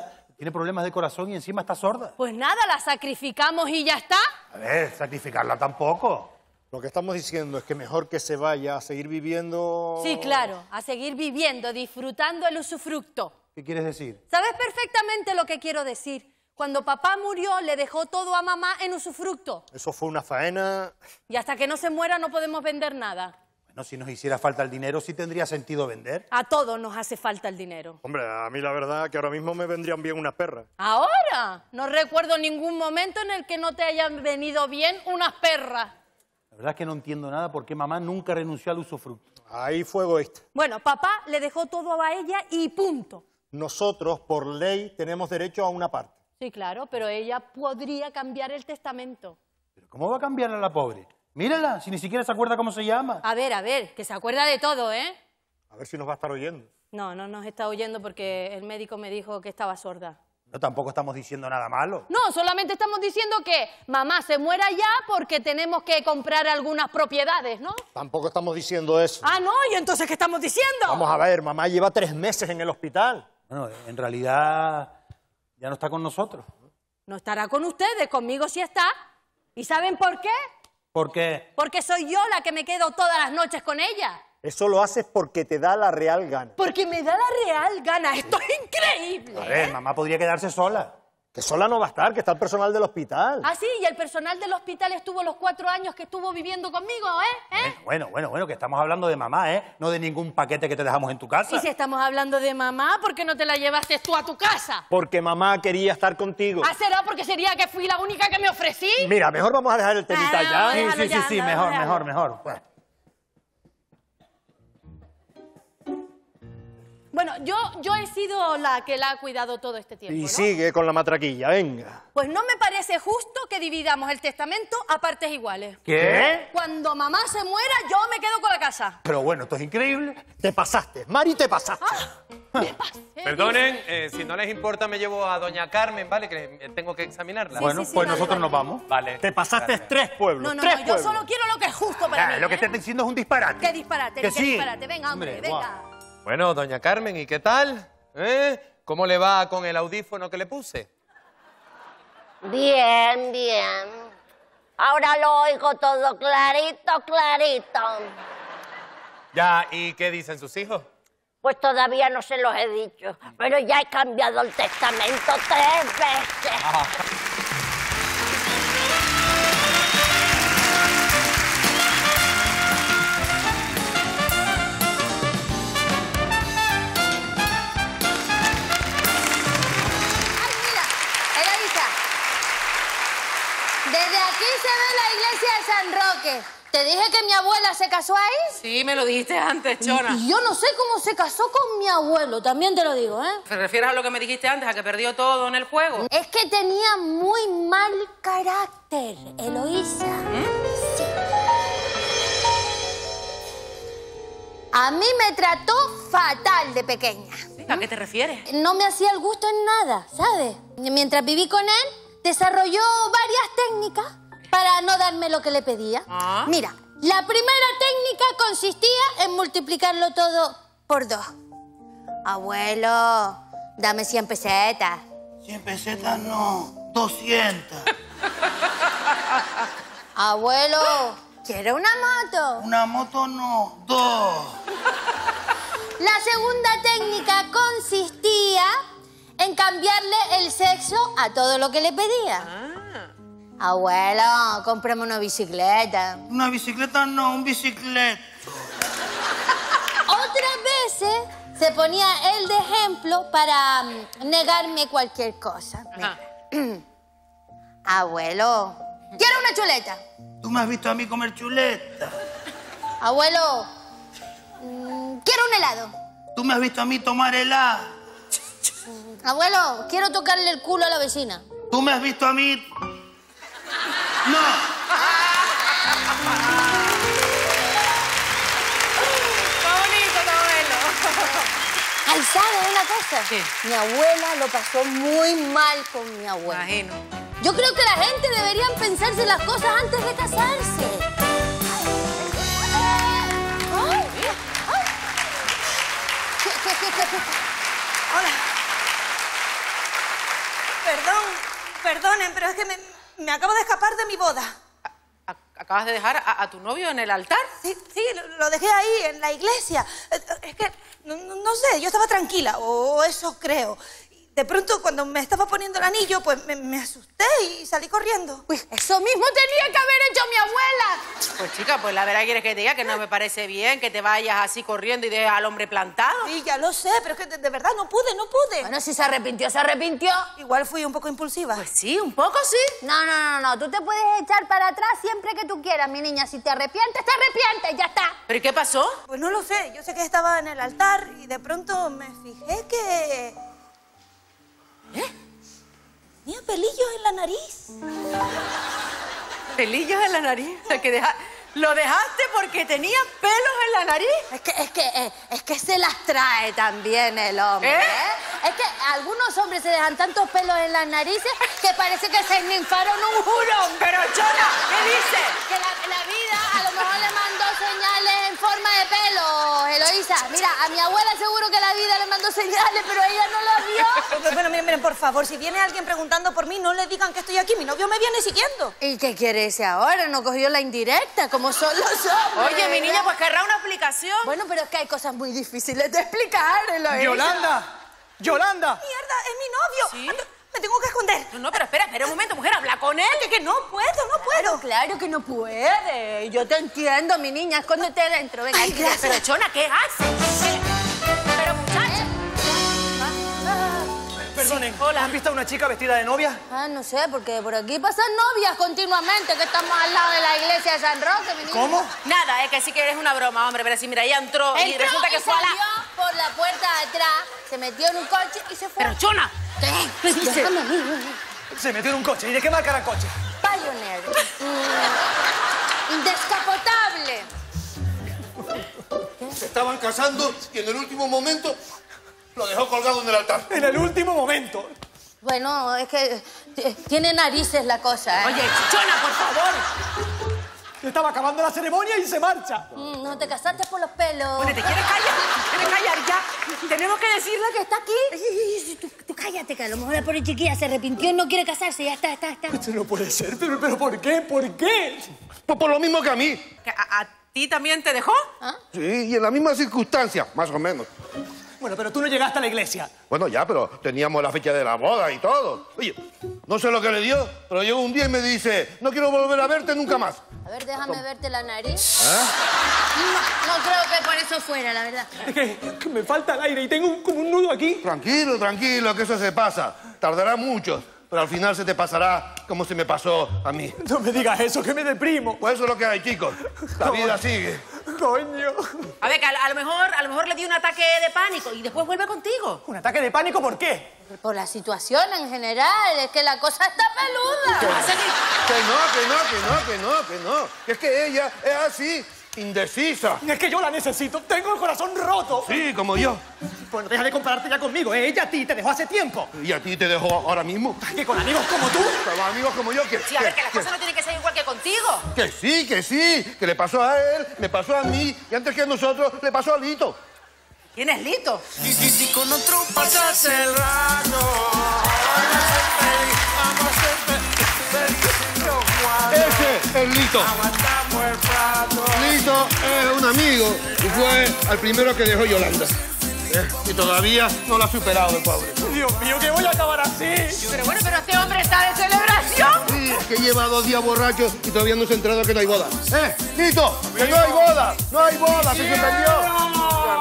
Tiene problemas de corazón y encima está sorda. Pues nada, la sacrificamos y ya está. A ver, sacrificarla tampoco. Lo que estamos diciendo es que mejor que se vaya a seguir viviendo... Sí, claro, a seguir viviendo, disfrutando el usufructo. ¿Qué quieres decir? ¿Sabes perfectamente lo que quiero decir? Cuando papá murió, le dejó todo a mamá en usufructo. Eso fue una faena... Y hasta que no se muera no podemos vender nada. Bueno, si nos hiciera falta el dinero, sí tendría sentido vender. A todos nos hace falta el dinero. Hombre, a mí la verdad que ahora mismo me vendrían bien unas perras. ¿Ahora? No recuerdo ningún momento en el que no te hayan venido bien unas perras. La verdad es que no entiendo nada por qué mamá nunca renunció al usufructo. Ahí fue egoísta. Bueno, papá le dejó todo a ella y punto. Nosotros, por ley, tenemos derecho a una parte. Sí, claro, pero ella podría cambiar el testamento. ¿Pero cómo va a cambiarla la pobre? Mírala, si ni siquiera se acuerda cómo se llama. A ver, que se acuerda de todo, ¿eh? A ver si nos va a estar oyendo. No nos está oyendo porque el médico me dijo que estaba sorda. No, tampoco estamos diciendo nada malo. No, solamente estamos diciendo que mamá se muera ya porque tenemos que comprar algunas propiedades, ¿no? Tampoco estamos diciendo eso. Ah, no, ¿y entonces qué estamos diciendo? Vamos a ver, mamá lleva 3 meses en el hospital. Bueno, en realidad ya no está con nosotros. No estará con ustedes, conmigo sí está. ¿Y saben por qué? ¿Por qué? Porque soy yo la que me quedo todas las noches con ella. Eso lo haces porque te da la real gana. Porque me da la real gana. Esto es increíble. A ver, mamá podría quedarse sola. Que sola no va a estar, que está el personal del hospital. Ah, sí, y el personal del hospital estuvo los 4 años que estuvo viviendo conmigo, ¿eh? Bueno, que estamos hablando de mamá, ¿eh? No de ningún paquete que te dejamos en tu casa. Y si estamos hablando de mamá, ¿por qué no te la llevaste tú a tu casa? Porque mamá quería estar contigo. Ah, ¿será porque sería que fui la única que me ofrecí? Mira, mejor vamos a dejar el temita ya. Sí, mejor. Bueno, yo he sido la que la ha cuidado todo este tiempo, Y ¿no? sigue con la matraquilla, venga. Pues no me parece justo que dividamos el testamento a partes iguales. ¿Qué? Cuando mamá se muera, yo me quedo con la casa. Pero bueno, esto es increíble. Te pasaste, Mari, te pasaste. Me pasé. Perdonen, si no les importa me llevo a doña Carmen, ¿vale? Que tengo que examinarla. Bueno, pues nosotros nos vamos. Vale. Te pasaste Gracias. 3 pueblos. No, tres yo solo quiero lo que es justo para mí. Lo que ¿eh? estás diciendo es un disparate. ¿Qué disparate? Que ¿Qué sí. disparate? Venga, hombre, venga. Bueno, doña Carmen, ¿y qué tal? ¿Cómo le va con el audífono que le puse? Bien. Ahora lo oigo todo clarito. Ya, ¿y qué dicen sus hijos? Pues todavía no se los he dicho, pero ya he cambiado el testamento 3 veces. Desde aquí se ve la iglesia de San Roque. ¿Te dije que mi abuela se casó ahí? Sí, me lo dijiste antes, Chona. Y yo no sé cómo se casó con mi abuelo, también te lo digo, ¿eh? ¿Te refieres a lo que me dijiste antes, a que perdió todo en el juego? Es que tenía muy mal carácter, Eloísa. Sí. A mí me trató fatal de pequeña. ¿A qué te refieres? No me hacía el gusto en nada, ¿sabes? Mientras viví con él, desarrolló varias técnicas para no darme lo que le pedía. Mira, la primera técnica consistía en multiplicarlo todo por 2. Abuelo, dame 100 pesetas. 100 pesetas no, 200. Abuelo, ¿quiere una moto? Una moto no, 2. La segunda técnica consistía en cambiarle el sexo a todo lo que le pedía. Abuelo, cómprame una bicicleta. Una bicicleta no, un bicicleta. Otras veces se ponía él de ejemplo para negarme cualquier cosa. Abuelo, quiero una chuleta. Tú me has visto a mí comer chuleta. Abuelo, quiero un helado. Tú me has visto a mí tomar helado. Abuelo, quiero tocarle el culo a la vecina. Tú me has visto a mí... No. Está bonito, está bueno. Ay, ¿sabes una cosa? ¿Qué? Mi abuela lo pasó muy mal con mi abuela. Imagino. Yo creo que la gente debería pensarse las cosas antes de casarse. Ay, ay. ¿Qué? Hola. Perdonen, pero es que me acabo de escapar de mi boda. ¿Acabas de dejar a tu novio en el altar? Sí, lo dejé ahí, en la iglesia. Es que, no sé, yo estaba tranquila, o eso creo. De pronto, cuando me estaba poniendo el anillo, pues me asusté y salí corriendo. Uy, eso mismo tenía que haber hecho mi abuela. Pues chica, pues la verdad quieres que te diga que no me parece bien que te vayas así corriendo y dejes al hombre plantado. Sí, ya lo sé, pero es que de verdad no pude. Bueno, si se arrepintió, se arrepintió. Igual fui un poco impulsiva. Pues sí, un poco sí. No. Tú te puedes echar para atrás siempre que tú quieras, mi niña. Si te arrepientes, ya está. ¿Pero y qué pasó? Pues no lo sé. Yo sé que estaba en el altar y de pronto me fijé que... Tenía pelillos en la nariz. ¿Pelillos en la nariz? ¿Lo dejaste porque tenía pelos en la nariz? Es que se las trae también el hombre, Es que algunos hombres se dejan tantos pelos en las narices que parece que se ninfaron un jurón. Pero, Chona, ¿qué dices? Que la vida a lo mejor le mandó señales en forma de pelo, Eloísa. Mira, a mi abuela seguro que la vida le mandó señales, pero ella no las vio. Bueno, miren, por favor, si viene alguien preguntando por mí, no le digan que estoy aquí. Mi novio me viene siguiendo. ¿Y qué quiere ese ahora? ¿No cogió la indirecta, como son los hombres? Oye, mi niña, pues querrá una explicación. Bueno, pero es que hay cosas muy difíciles de explicar, Eloísa. ¡Yolanda! ¡Mierda, es mi novio! ¿Sí? Me tengo que esconder. No, pero espera un momento, mujer, habla con él. Que no puedo. Claro que no puede. Yo te entiendo, mi niña. Escóndete dentro. Venga, gracias. Pero, Chona, ¿qué haces? Pero, muchacha. Perdonen, hola. ¿han visto a una chica vestida de novia? No sé, porque por aquí pasan novias continuamente, que estamos al lado de la iglesia de San Roque, mi niña. ¿Cómo? Nada, es que sí que eres una broma, hombre, pero sí, mira, ella entró y resulta que fue a salió por la puerta de atrás, se metió en un coche y se fue. Pero, Chona, ¿qué dice? Déjame a mí. Se metió en un coche. ¿Y de qué marca era el coche? Pioneer. Indescapotable. Se estaban casando y en el último momento lo dejó colgado en el altar. En el último momento. Bueno, es que tiene narices la cosa, Oye, Chona, por favor. Estaba acabando la ceremonia y se marcha. No te casaste por los pelos. Bueno, ¿te quieres callar? ¿Quieres callar ya? Tenemos que decirle que está aquí. Tú cállate, que a lo mejor la pobre chiquilla se arrepintió y no quiere casarse. Ya está. Esto no puede ser. ¿Pero por qué? ¿Por qué? Pues por lo mismo que a mí. ¿A ti también te dejó? Sí, y en la misma circunstancia, más o menos. Bueno, pero tú no llegaste a la iglesia. Bueno, ya, pero teníamos la fecha de la boda y todo. Oye, no sé lo que le dio, pero llegó un día y me dice, no quiero volver a verte nunca más. A ver, déjame verte la nariz. No creo que por eso fuera, la verdad. Es que me falta el aire y tengo como un nudo aquí. Tranquilo, que eso se pasa. Tardará mucho, pero al final se te pasará como se me pasó a mí. No me digas eso, que me deprimo. Pues eso es lo que hay, chicos. La vida sigue. Coño. A ver, que a lo mejor le dio un ataque de pánico y después vuelve contigo. ¿Un ataque de pánico por qué? Por la situación en general, es que la cosa está peluda. Que no. Es que ella es así, indecisa. Es que yo la necesito. Tengo el corazón roto. Sí, como yo. Bueno, deja de compararte ya conmigo. Ella a ti te dejó hace tiempo. ¿Y a ti te dejó ahora mismo? ¿Que con amigos como tú? Con amigos como yo, que... Sí, a ver, que las cosas no tienen que ser igual que contigo. Que sí. Que le pasó a él, me pasó a mí, y antes que a nosotros, le pasó a Lito. ¿Quién es Lito? Y con otro pasas el rato. Ese es Lito. Lito es un amigo y fue al primero que dejó Yolanda. Y todavía no lo ha superado el pobre. Dios mío, que voy a acabar así. Pero bueno, pero este hombre está de celebración. Sí, es que lleva 2 días borracho y todavía no se ha enterado que no hay boda. Lito, que no hay boda. No hay boda, se suspendió.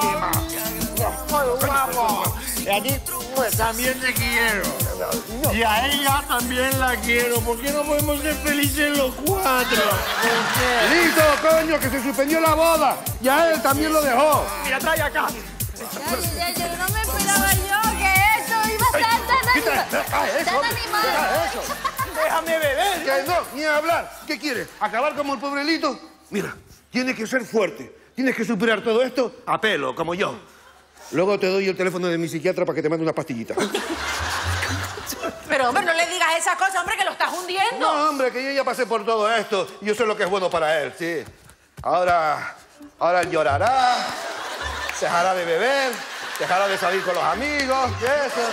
Y a ti, pues también te quiero. Y a ella también la quiero. ¿Por qué no podemos ser felices los 4? Lito, coño, que se suspendió la boda. Y a él también lo dejó. Mira, trae acá. Ya, no me esperaba yo que esto iba a estar tan animado. Déjame beber. Que no, ni hablar. ¿Qué quieres? ¿Acabar como el pobre Lito? Mira, tienes que ser fuerte. Tienes que superar todo esto a pelo, como yo. Luego te doy el teléfono de mi psiquiatra para que te mande unas pastillitas. Pero, hombre, no le digas esas cosas, hombre, que lo estás hundiendo. No, hombre, que yo ya pasé por todo esto y yo sé lo que es bueno para él, sí. Ahora él llorará, dejará de beber, dejará de salir con los amigos, y eso.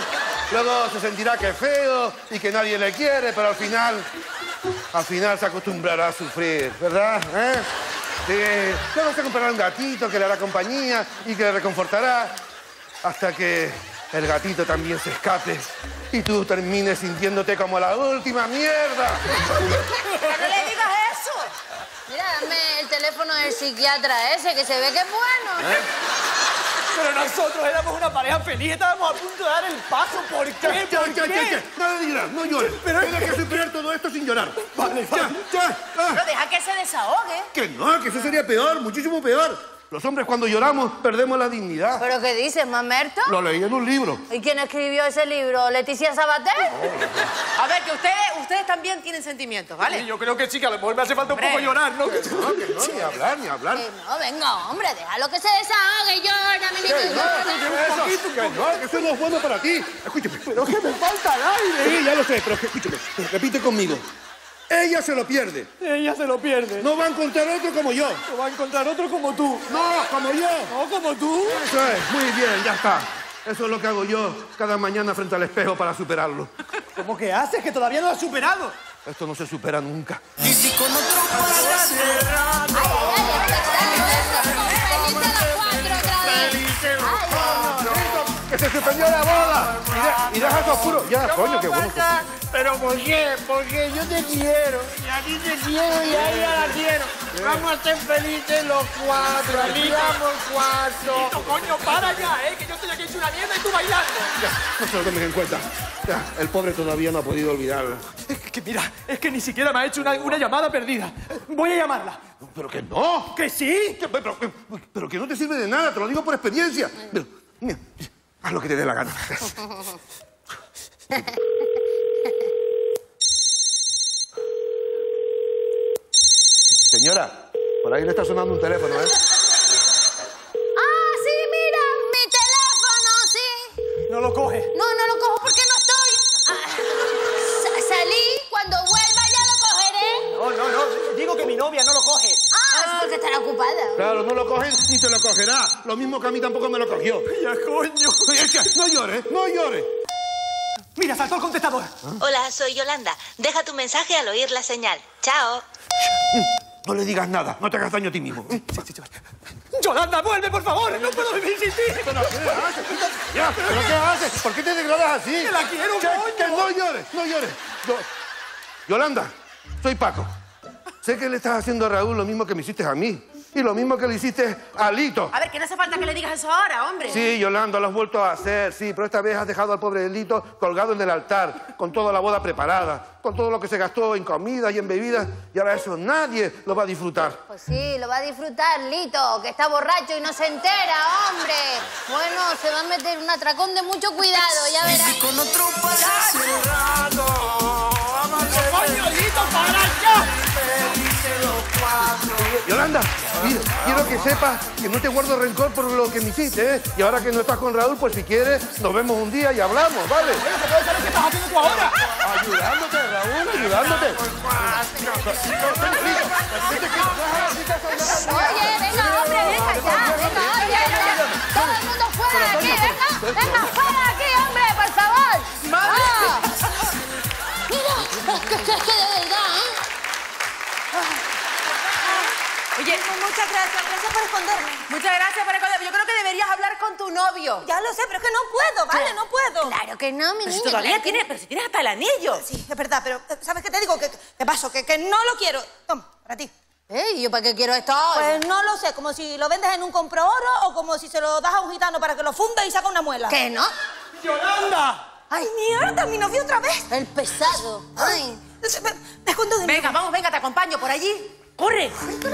Luego se sentirá que es feo y que nadie le quiere, pero al final se acostumbrará a sufrir, ¿verdad? Luego se comprará un gatito que le hará compañía y que le reconfortará hasta que el gatito también se escape y tú termines sintiéndote como la última mierda. ¿Pero no le digas eso? Mira, dame el teléfono del psiquiatra ese, que se ve que es bueno. Pero nosotros éramos una pareja feliz, estábamos a punto de dar el paso. ¿Por qué? ¿Por qué? Nada de llorar, no llores. Tienes que superar todo esto sin llorar. Vale, ya. Pero deja que se desahogue. Que no, que eso sería peor, muchísimo peor. Los hombres cuando lloramos perdemos la dignidad. ¿Pero qué dices, mamerto? Lo leí en un libro. ¿Y quién escribió ese libro? ¿Leticia Sabater? A ver, que ustedes también tienen sentimientos, ¿vale? Sí, yo creo que sí, que a lo mejor me hace falta un poco llorar, ¿no? Que no, ni hablar. No, venga, hombre, déjalo que se desahogue, llora, mi niño. Que eso no es bueno para ti. Escúchame. Pero que me falta el aire. Sí, ya lo sé, pero escúchame. Repite conmigo. Ella se lo pierde. Ella se lo pierde. No va a encontrar otro como yo. No va a encontrar otro como tú. No, como yo. No, como tú. Eso es, muy bien, ya está. Eso es lo que hago yo cada mañana frente al espejo para superarlo. ¿Cómo que haces? Que todavía no lo has superado. Esto no se supera nunca. Y si con otro para cerrando. ¡Que se suspendió la boda! Y deja eso oscuro. Ya, coño, qué bueno. ¿Pero por qué? Porque yo te quiero, y a ti te quiero, y a ella la quiero. Vamos a ser felices los cuatro, vivamos cuatro. No, coño, para ya, que yo estoy aquí hecho una mierda y tú bailando. Ya, no se lo tomes en cuenta. Ya, el pobre todavía no ha podido olvidarla. Es que mira, es que ni siquiera me ha hecho una llamada perdida. Voy a llamarla. ¿Pero que no? ¿Que sí? Pero que no te sirve de nada, te lo digo por experiencia. Pero, mira, haz lo que te dé la gana. Señora, por ahí le está sonando un teléfono, ¿eh? Ah, sí, mira, mi teléfono, sí. No lo coge. No lo cojo porque no estoy. Salí, cuando vuelva ya lo cogeré. No, digo que mi novia no lo coge. Ah, es porque estará ocupada. Claro, no lo cogen ni te lo cogerá. Lo mismo que a mí tampoco me lo cogió. Ya, coño. No llores, no llores. Mira, saltó el contestador. Hola, soy Yolanda. Deja tu mensaje al oír la señal. Chao. No le digas nada, no te hagas daño a ti mismo. Sí. Yolanda, vuelve, por favor. No puedo vivir sin ti. ¿Pero qué haces? ¿Pero qué haces? ¿Por qué te degradas así? Que la quiero, coño. Que no llores, no llores. Yolanda, soy Paco. Sé que le estás haciendo a Raúl lo mismo que me hiciste a mí. Y lo mismo que le hiciste a Lito. A ver, que no hace falta que le digas eso ahora, hombre. Sí, Yolanda, lo has vuelto a hacer, sí. Pero esta vez has dejado al pobre Lito colgado en el altar, con toda la boda preparada, con todo lo que se gastó en comida y en bebidas. Y ahora eso nadie lo va a disfrutar. Pues sí, lo va a disfrutar Lito, que está borracho y no se entera, hombre. Bueno, se va a meter un atracón de mucho cuidado, ya verás. Y si con otro para cerrando. ¡Coño, Lito, para ya! Yolanda, mira, quiero que sepas que no te guardo rencor por lo que me hiciste, ¿eh? Y ahora que no estás con Raúl, pues si quieres, nos vemos un día y hablamos, ¿vale? Bueno, ¿se puede saber qué estás haciendo tú ahora? Ayudándote, Raúl, ayudándote. Oye, venga, hombre, venga ya, venga, oye. Todo el mundo fuera de aquí, venga, fuera de aquí, hombre, por favor. Mira, que de verdad, Oye, muchas gracias por esconderme. Muchas gracias por esconderme. Yo creo que deberías hablar con tu novio. Ya lo sé, pero es que no puedo, ¿vale? No puedo. Claro que no, mi Pero si niña. todavía tienes, pero si tienes hasta el anillo. Sí, es verdad, pero ¿sabes qué te digo? ¿Qué pasó? Que no lo quiero. Toma, para ti. ¿Y yo para qué quiero esto? Pues no lo sé, como si lo vendes en un compro oro o como si se lo das a un gitano para que lo funda y saca una muela. ¿Qué no? ¡Yolanda! ¡Ay, mierda! ¡Mi novio otra vez! El pesado. Ay. Me escondo de mí. Venga, vamos, venga, te acompaño por allí. ¡Corre!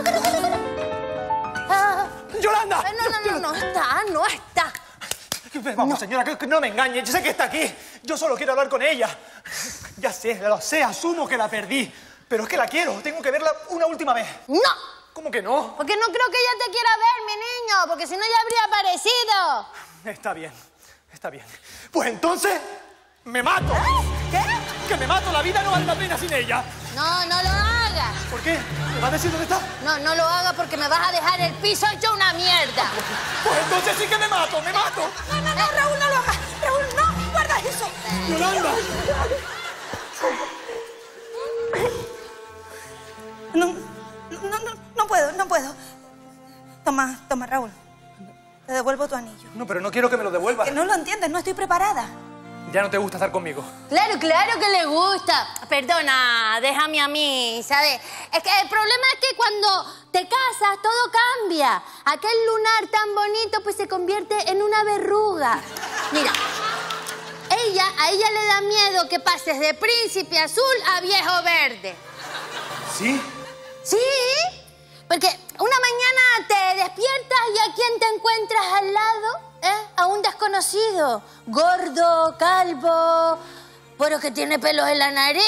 ¡Yolanda! No está. Vamos, señora, que no me engañe. Yo sé que está aquí. Yo solo quiero hablar con ella. Ya sé, lo sé, asumo que la perdí. Pero es que la quiero. Tengo que verla una última vez. No. ¿Cómo que no? Porque no creo que ella te quiera ver, mi niño. Porque si no, ya habría aparecido. Está bien, está bien. Pues entonces, me mato. ¿Qué? Que me mato. La vida no vale la pena sin ella. No lo hagas. ¿Por qué? ¿Me vas a decir dónde está? No lo hagas porque me vas a dejar el piso hecho una mierda. Pues entonces sí que me mato, me mato. No, Raúl, no lo hagas. Raúl, no, guarda eso. ¡Yolanda! No puedo. Toma, Raúl. Te devuelvo tu anillo. No, pero no quiero que me lo devuelvas. Que no lo entiendes, no estoy preparada. Ya no te gusta estar conmigo. Claro que le gusta. Perdona, déjame a mí, ¿sabes? Es que el problema es que cuando te casas todo cambia. Aquel lunar tan bonito pues se convierte en una verruga. Mira, a ella le da miedo que pases de príncipe azul a viejo verde. ¿Sí? Sí, porque una mañana te despiertas y ¿a quién te encuentras al lado? A un desconocido, gordo, calvo, pero que tiene pelos en la nariz,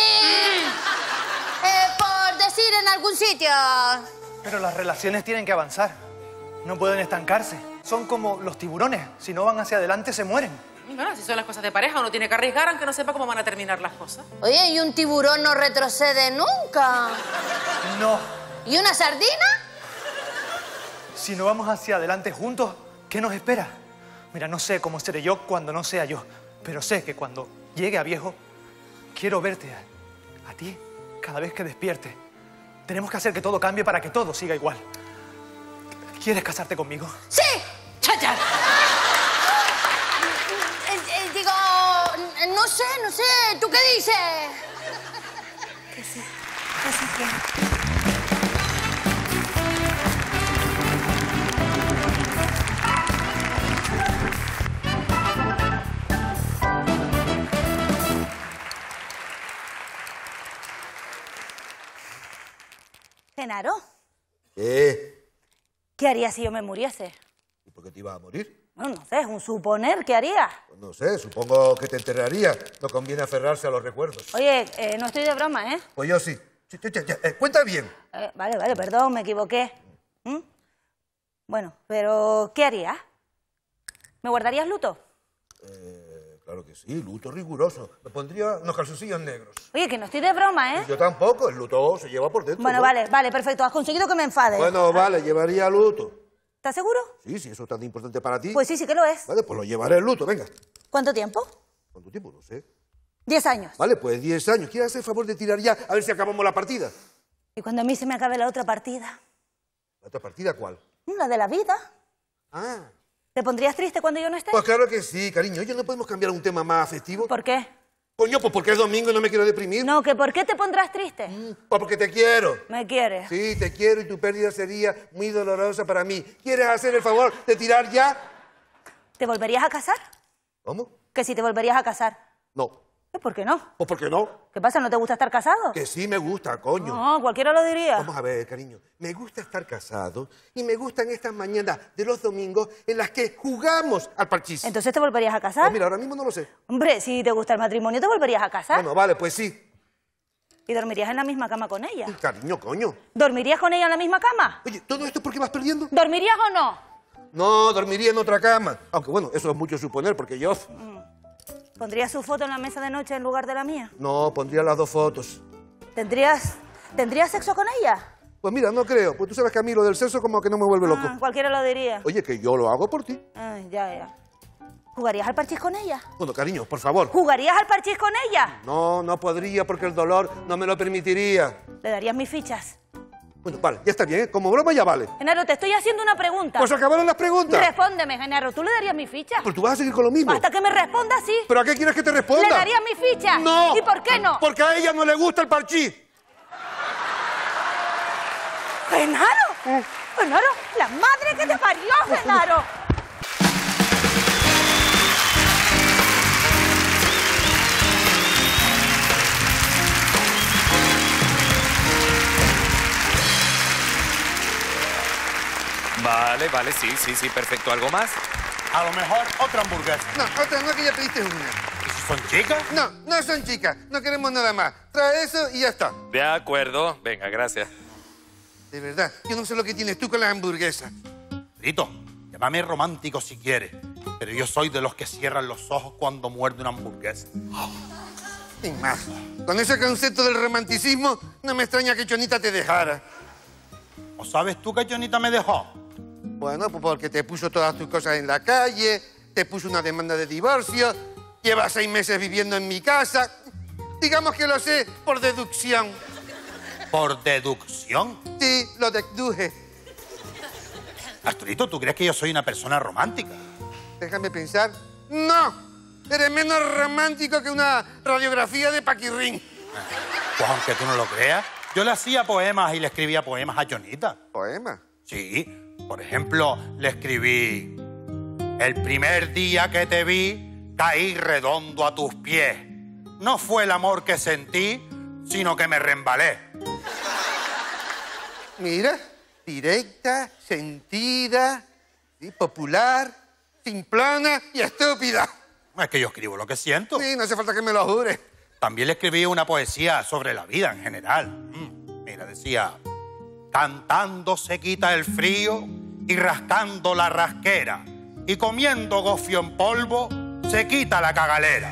por decir en algún sitio. Pero las relaciones tienen que avanzar, no pueden estancarse. Son como los tiburones, si no van hacia adelante se mueren. Bueno, si son las cosas de pareja, uno tiene que arriesgar aunque no sepa cómo van a terminar las cosas. Oye, ¿y un tiburón no retrocede nunca? No. ¿Y una sardina? Si no vamos hacia adelante juntos, ¿qué nos espera? Mira, no sé cómo seré yo cuando no sea yo, pero sé que cuando llegue a viejo, quiero verte a ti cada vez que despierte. Tenemos que hacer que todo cambie para que todo siga igual. ¿Quieres casarte conmigo? ¡Sí! ¡Chacha! Digo, no sé, ¿tú qué dices? Que sí quiero. Genaro, ¿qué harías si yo me muriese? ¿Y por qué te ibas a morir? No sé, es un suponer, ¿qué haría? Pues no sé, supongo que te enterraría. No conviene aferrarse a los recuerdos. Oye, no estoy de broma, ¿eh? Pues yo sí. Cuenta bien. Vale, perdón, me equivoqué. Bueno, pero ¿qué harías? ¿Me guardarías luto? Claro que sí, luto riguroso. Me pondría unos calzoncillos negros. Oye, que no estoy de broma, ¿eh? Yo tampoco, el luto se lleva por dentro. Bueno, ¿no? vale, perfecto. Has conseguido que me enfade. Bueno, vale, llevaría luto. ¿Estás seguro? Sí, eso es tan importante para ti. Pues sí que lo es. Vale, pues lo llevaré el luto, venga. ¿Cuánto tiempo? ¿Cuánto tiempo? No sé. 10 años. Vale, pues 10 años. ¿Quieres hacer el favor de tirar ya a ver si acabamos la partida? ¿Y cuando a mí se me acabe la otra partida? ¿La otra partida cuál? La de la vida. Ah. ¿Te pondrías triste cuando yo no esté? Pues claro que sí, cariño. Oye, ¿no podemos cambiar a un tema más afectivo? ¿Por qué? Coño, pues porque es domingo y no me quiero deprimir. No, que ¿por qué te pondrás triste? Pues porque te quiero. ¿Me quieres? Sí, te quiero y tu pérdida sería muy dolorosa para mí. ¿Quieres hacer el favor de tirar ya? ¿Te volverías a casar? ¿Cómo? Que si te volverías a casar. No. ¿Por qué no? Pues porque no. ¿Qué pasa? ¿No te gusta estar casado? Que sí me gusta, coño. No, cualquiera lo diría. Vamos a ver, cariño. Me gusta estar casado y me gustan estas mañanas de los domingos en las que jugamos al parchís. ¿Entonces te volverías a casar? Pues mira, ahora mismo no lo sé. Hombre, si te gusta el matrimonio, ¿te volverías a casar? Bueno, vale, pues sí. ¿Y dormirías en la misma cama con ella? Cariño, coño. ¿Dormirías con ella en la misma cama? Oye, ¿todo esto es porque vas perdiendo? ¿Dormirías o no? No, dormiría en otra cama. Aunque bueno, eso es mucho suponer porque yo... ¿Pondrías su foto en la mesa de noche en lugar de la mía? No, pondría las dos fotos. ¿Tendrías sexo con ella? Pues mira, no creo. Pues tú sabes que a mí lo del sexo como que no me vuelve loco. Cualquiera lo diría. Oye, que yo lo hago por ti. Ya. ¿Jugarías al parchís con ella? Bueno, cariño, por favor. ¿Jugarías al parchís con ella? No, no podría porque el dolor no me lo permitiría. ¿Le darías mis fichas? Bueno, vale, ya está bien, ¿eh? Como broma ya vale. Genaro, te estoy haciendo una pregunta. Pues acabaron las preguntas. Respóndeme, Genaro. ¿Tú le darías mis fichas? Pues tú vas a seguir con lo mismo. Hasta que me respondas, sí. ¿Pero a qué quieres que te responda? ¿Le darías mis fichas? No. ¿Y por qué no? Porque a ella no le gusta el parchís. ¿Genaro? Genaro, la madre que te parió, Genaro. Vale, sí, perfecto. ¿Algo más? A lo mejor otra hamburguesa. No, otra no, que ya pediste una. ¿Son chicas? No, no son chicas. No queremos nada más. Trae eso y ya está. De acuerdo. Venga, gracias. De verdad, yo no sé lo que tienes tú con las hamburguesas. Rito, llámame romántico si quieres, pero yo soy de los que cierran los ojos cuando muerde una hamburguesa. Sin más, con ese concepto del romanticismo, no me extraña que Chonita te dejara. ¿O sabes tú que Chonita me dejó? Bueno, pues porque te puso todas tus cosas en la calle, te puso una demanda de divorcio lleva 6 meses viviendo en mi casa. Digamos que lo sé por deducción. ¿Por deducción? Sí, lo deduje. Arturito, ¿tú crees que yo soy una persona romántica? Déjame pensar. No, eres menos romántico que una radiografía de Paquirrín. Pues aunque tú no lo creas, yo le hacía poemas y le escribía poemas a Jonita. ¿Poemas? Sí, por ejemplo, le escribí: el primer día que te vi, caí redondo a tus pies. No fue el amor que sentí, sino que me resbalé. Mira, directa, sentida, ¿sí? Popular, simplona y estúpida. Es que yo escribo lo que siento. Sí, no hace falta que me lo jures. También le escribí una poesía sobre la vida en general. Mira, decía: cantando se quita el frío y rascando la rasquera, y comiendo gofio en polvo se quita la cagalera.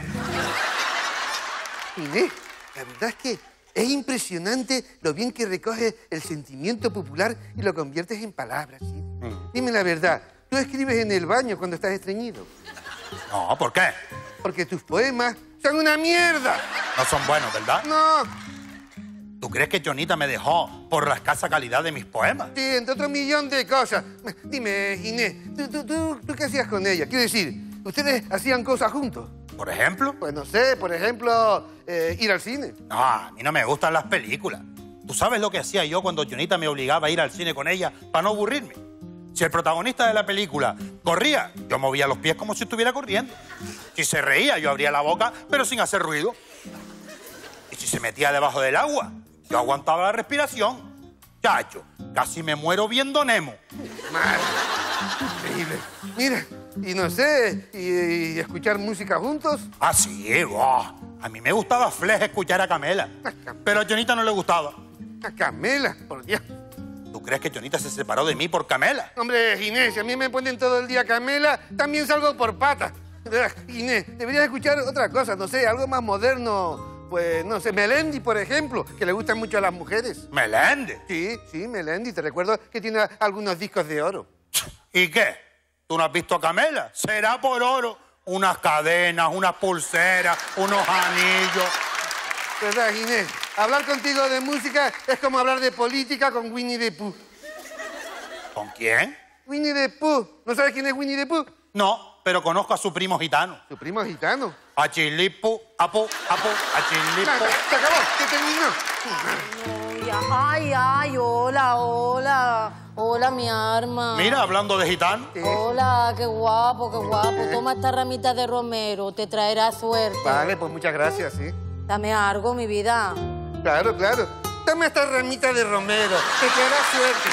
Inés, la verdad es que es impresionante lo bien que recoges el sentimiento popular y lo conviertes en palabras, ¿sí? Dime la verdad, ¿tú escribes en el baño cuando estás estreñido? No, ¿por qué? Porque tus poemas son una mierda. No son buenos, ¿verdad? No. ¿Tú crees que Jonita me dejó por la escasa calidad de mis poemas? Sí, entre otro millón de cosas. Dime, Inés, ¿tú qué hacías con ella? Quiero decir, ¿ustedes hacían cosas juntos? ¿Por ejemplo? Pues no sé, por ejemplo, ir al cine. No, a mí no me gustan las películas. ¿Tú sabes lo que hacía yo cuando Jonita me obligaba a ir al cine con ella para no aburrirme? Si el protagonista de la película corría, yo movía los pies como si estuviera corriendo. Si se reía, yo abría la boca, pero sin hacer ruido. Y si se metía debajo del agua, yo aguantaba la respiración. Chacho, casi me muero viendo Nemo. Madre, increíble. Mira, y no sé, y escuchar música juntos. Ah, sí, a mí me gustaba Flex escuchar a Camela, pero a Jonita no le gustaba. ¿A Camela? Por Dios. ¿Tú crees que Jonita se separó de mí por Camela? Hombre, Inés, si a mí me ponen todo el día Camela, también salgo por patas. Inés, deberías escuchar otra cosa, no sé, algo más moderno. Pues, no sé, Melendi, por ejemplo, que le gustan mucho a las mujeres. ¿Melendi? Sí, Melendi. Te recuerdo que tiene algunos discos de oro. ¿Y qué? ¿Tú no has visto a Camela? Será por oro. Unas cadenas, unas pulseras, unos anillos. ¿Verdad, Inés? Hablar contigo de música es como hablar de política con Winnie the Pooh. ¿Con quién? Winnie the Pooh. ¿No sabes quién es Winnie the Pooh? No, pero conozco a su primo gitano. ¿Su primo gitano? A Chilipu, apu, a Chilipu. Nada, se acabó, se terminó. Ay, hola, mi arma. Mira, hablando de gitano. Hola, qué guapo. Toma esta ramita de romero, te traerá suerte. Vale, pues muchas gracias, sí. Dame algo, mi vida. Claro. Dame esta ramita de romero, te traerá suerte.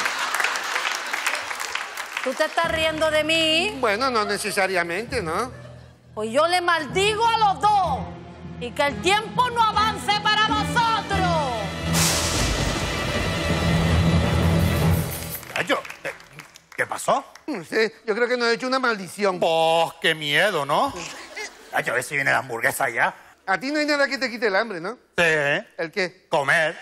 ¿Tú te estás riendo de mí? Bueno, no necesariamente, ¿no? Pues yo le maldigo a los dos. Y que el tiempo no avance para vosotros. ¿Qué pasó? No sé, yo creo que nos ha hecho una maldición. ¡Oh, qué miedo!, ¿no? A ver si viene la hamburguesa ya. A ti no hay nada que te quite el hambre, ¿no? Sí. ¿El qué? Comer.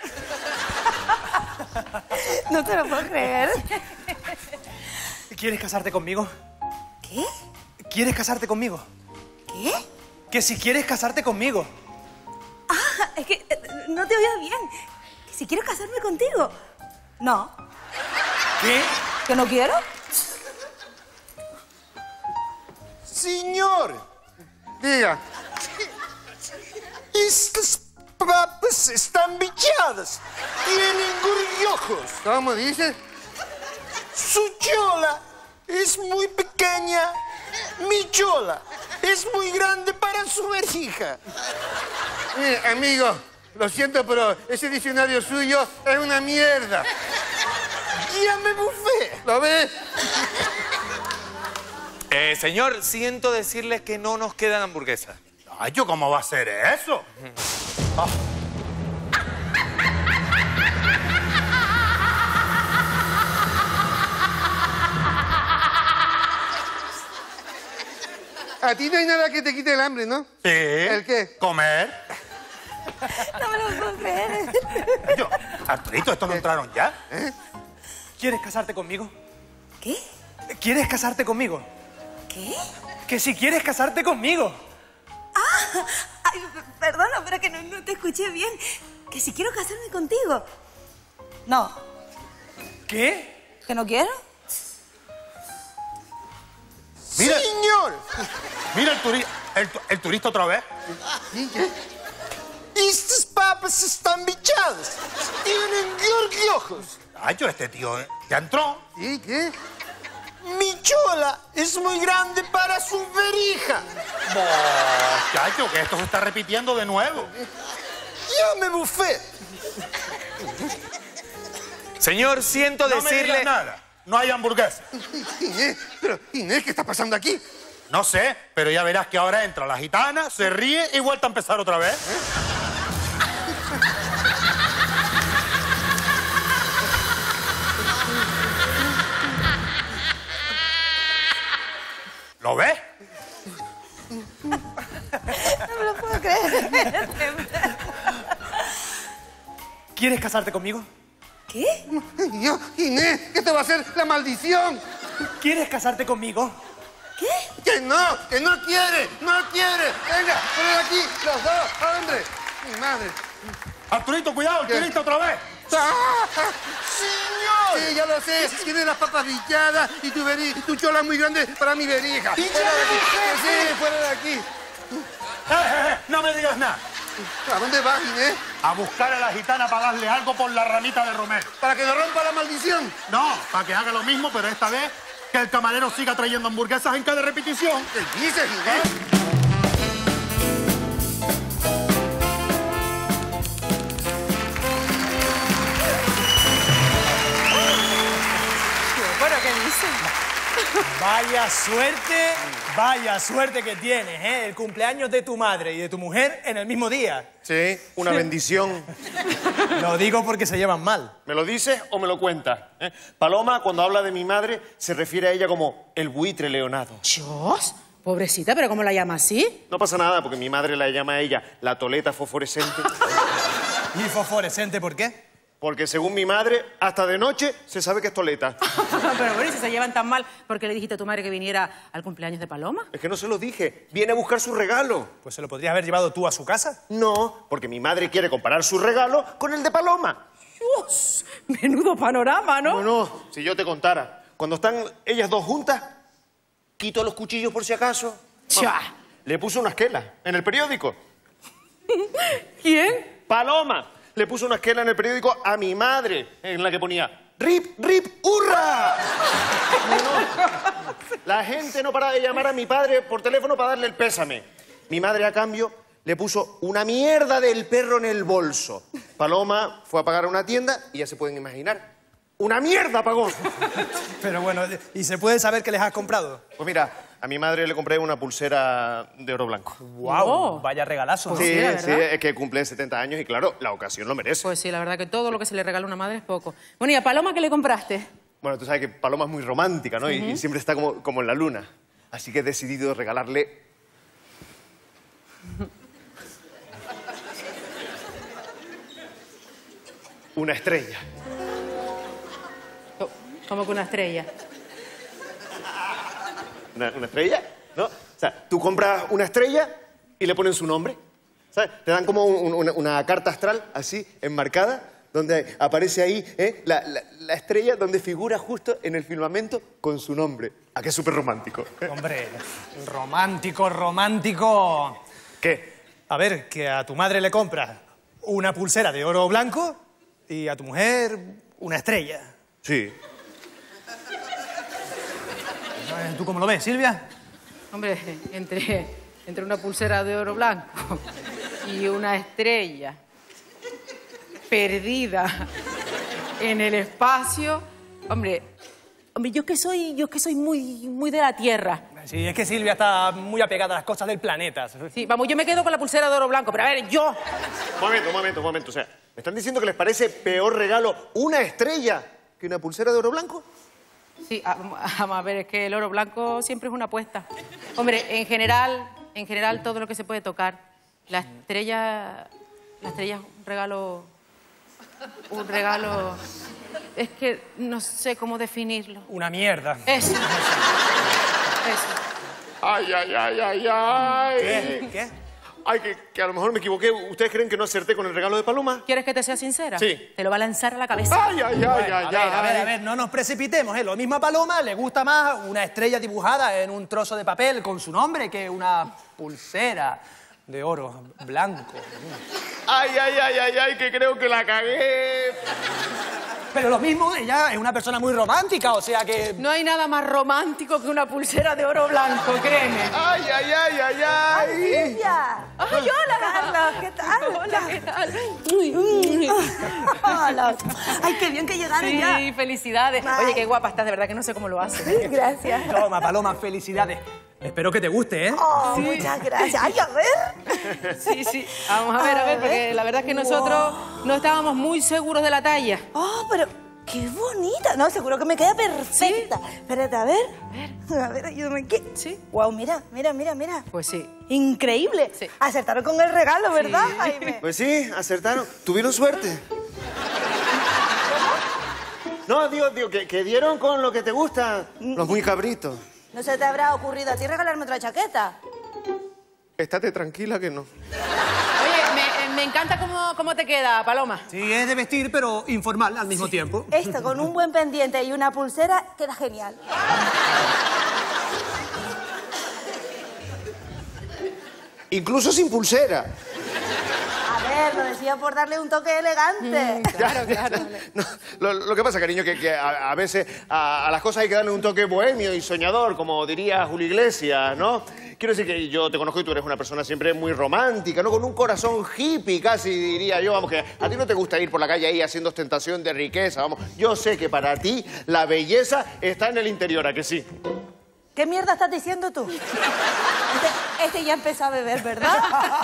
No te lo puedo creer. ¿Quieres casarte conmigo? ¿Qué? ¿Quieres casarte conmigo? ¿Qué? Que si quieres casarte conmigo. Ah, es que no te oías bien. Que si quiero casarme contigo. No. ¿Qué? ¿Que no quiero? Señor. Diga. Estas papas están bichadas. Tienen gurriojos. ¿Cómo dices? Su chola es muy pequeña. Mi chola es muy grande para su verija. Amigo, lo siento, pero ese diccionario suyo es una mierda. Ya me bufé. ¿Lo ves? Señor, siento decirles que no nos quedan hamburguesas. Ay, ¿cómo va a ser eso? A ti no hay nada que te quite el hambre, ¿no? Sí. ¿El qué? Comer. No me lo puedo creer. Arturito, ¿estos no entraron ya? ¿Quieres casarte conmigo? ¿Qué? ¿Quieres casarte conmigo? ¿Qué? Que si quieres casarte conmigo. Ah, Ay, perdona, pero que no te escuché bien. Que si quiero casarme contigo. No. ¿Qué? ¿Que no quiero? Mira, ¡Señor! mira el turista otra vez. Estas papas están bichadas. Tienen gorgojos. Ay, yo este tío ya entró. ¿Y qué? Mi chola es muy grande para su verija. Chacho, que esto se está repitiendo de nuevo. Llame buffet. Señor, siento No me decirle... digas nada. No hay hamburguesa. Inés, pero Inés, ¿qué está pasando aquí? No sé, pero ya verás que ahora entra la gitana, se ríe y vuelta a empezar otra vez. ¿Lo ves? No me lo puedo creer. ¿Quieres casarte conmigo? ¿Qué? Yo, Inés, ¿qué te va a hacer la maldición? ¿Quieres casarte conmigo? ¿Qué? Que no quiere, no quiere. Venga, poned aquí, los dos, hombre. Mi madre. Arturito, cuidado, el turista otra vez. ¡Señor! Sí, ya lo sé. Tiene las papas bichadas y tu chola es muy grande para mi verija. ¡Fuera de aquí! Sí, fuera de aquí. No me digas nada. ¿A dónde vas, Inés? A buscar a la gitana para darle algo por la ramita de romero. ¿Para que le rompa la maldición? No, para que haga lo mismo, pero esta vez que el camarero siga trayendo hamburguesas en cada repetición. ¿Qué dices, Inés? Bueno, ¿qué dice? Vaya suerte que tienes, ¿eh? El cumpleaños de tu madre y de tu mujer en el mismo día. Sí, una bendición. Lo digo porque se llevan mal. ¿Me lo dices o me lo cuentas? Paloma, cuando habla de mi madre, se refiere a ella como el buitre leonado. ¿Dios? Pobrecita, ¿pero cómo la llama así? No pasa nada, porque mi madre la llama a ella la toleta fosforescente. ¿Y fosforescente por qué? Porque según mi madre, hasta de noche se sabe que es toleta. Pero bueno, si se llevan tan mal, ¿por qué le dijiste a tu madre que viniera al cumpleaños de Paloma? Es que no se lo dije. Viene a buscar su regalo. Pues se lo podrías haber llevado tú a su casa. No, porque mi madre quiere comparar su regalo con el de Paloma. Dios, menudo panorama, ¿no? Bueno, si yo te contara. Cuando están ellas dos juntas, quito los cuchillos por si acaso. Chá. Le puso una esquela en el periódico. ¿Quién? Paloma. Le puso una esquela en el periódico a mi madre, en la que ponía ¡Rip, rip, hurra! La gente no para de llamar a mi padre por teléfono para darle el pésame. Mi madre, a cambio, le puso una mierda del perro en el bolso. Paloma fue a pagar a una tienda y ya se pueden imaginar. ¡Una mierda pagó! Pero bueno, ¿y se puede saber qué les has comprado? Pues mira, a mi madre le compré una pulsera de oro blanco. ¡Guau! Vaya regalazo, ¿no? Sí, es que cumple 70 años y claro, la ocasión lo merece. Pues sí, la verdad que todo lo que se le regala a una madre es poco. Bueno, ¿y a Paloma qué le compraste? Bueno, tú sabes que Paloma es muy romántica, ¿no? Y siempre está como en la luna. Así que he decidido regalarle... una estrella. Como que una estrella. ¿Una estrella? ¿No? O sea, tú compras una estrella y le ponen su nombre. ¿Sabes? Te dan como una carta astral, así, enmarcada, donde aparece ahí la estrella donde figura justo en el firmamento con su nombre. ¿A qué es súper romántico? Hombre, romántico, romántico. ¿Qué? A ver, que a tu madre le compras una pulsera de oro blanco y a tu mujer una estrella. Sí. ¿Tú cómo lo ves, Silvia? Hombre, entre una pulsera de oro blanco y una estrella perdida en el espacio. Hombre, yo que soy muy de la Tierra. Sí, es que Silvia está muy apegada a las cosas del planeta. Sí, vamos, yo me quedo con la pulsera de oro blanco, pero a ver, yo... Momento. O sea, ¿me están diciendo que les parece peor regalo una estrella que una pulsera de oro blanco? Sí, a ver, es que el oro blanco siempre es una apuesta. Hombre, en general todo lo que se puede tocar. La estrella es un regalo... Es que no sé cómo definirlo. Una mierda. Eso. ¡Ay! ¿Qué? Ay, que a lo mejor me equivoqué. ¿Ustedes creen que no acerté con el regalo de Paloma? ¿Quieres que te sea sincera? Sí. Te lo va a lanzar a la cabeza. Ay, ay, ay, Bueno, ay, a ver, no nos precipitemos, ¿eh? Lo mismo a Paloma le gusta más una estrella dibujada en un trozo de papel con su nombre que una pulsera de oro blanco. Ay, ay, ay, ay, ay, que creo que la cagué. Pero lo mismo, ella es una persona muy romántica, o sea que... No hay nada más romántico que una pulsera de oro blanco, créeme. Ay, ay, ay, ay, ay. Silvia! ¡Ay, hola! Carlos, ¿qué tal? Hola, ¿qué tal? Hola. Ay, qué bien que llegaron ya. Sí, felicidades. Ay. Oye, qué guapa estás, de verdad que no sé cómo lo haces. Gracias. Toma, Paloma, felicidades. Espero que te guste, ¿eh? Oh, muchas gracias. Ay, a ver. Sí, sí. Vamos a ver, porque la verdad es que nosotros no estábamos muy seguros de la talla. Oh, pero qué bonita. No, seguro que me queda perfecta. ¿Sí? Espérate, a ver. A ver, ayúdame aquí. Sí. Wow, mira, mira, mira, mira. Pues sí. Increíble. Sí. Acertaron con el regalo, ¿verdad, Sí. Jaime? Pues sí, acertaron. ¿Tuvieron suerte? No, digo, que dieron con lo que te gusta. Los muy cabritos. ¿No se te habrá ocurrido a ti regalarme otra chaqueta? Estate tranquila que no. Oye, me encanta cómo te queda, Paloma. Sí, es de vestir, pero informal al mismo tiempo. Esto, con un buen pendiente y una pulsera, queda genial. Incluso sin pulsera. A ver, lo decía por darle un toque elegante. Claro, claro. No, lo que pasa, cariño, que a veces a las cosas hay que darle un toque bohemio y soñador, como diría Julio Iglesias, ¿no? Quiero decir que yo te conozco y tú eres una persona siempre muy romántica, ¿no? Con un corazón hippie, casi diría yo. Vamos, que a ti no te gusta ir por la calle ahí haciendo ostentación de riqueza, vamos. Yo sé que para ti la belleza está en el interior, ¿a que sí? ¿Qué mierda estás diciendo tú? Este ya empezó a beber, ¿verdad?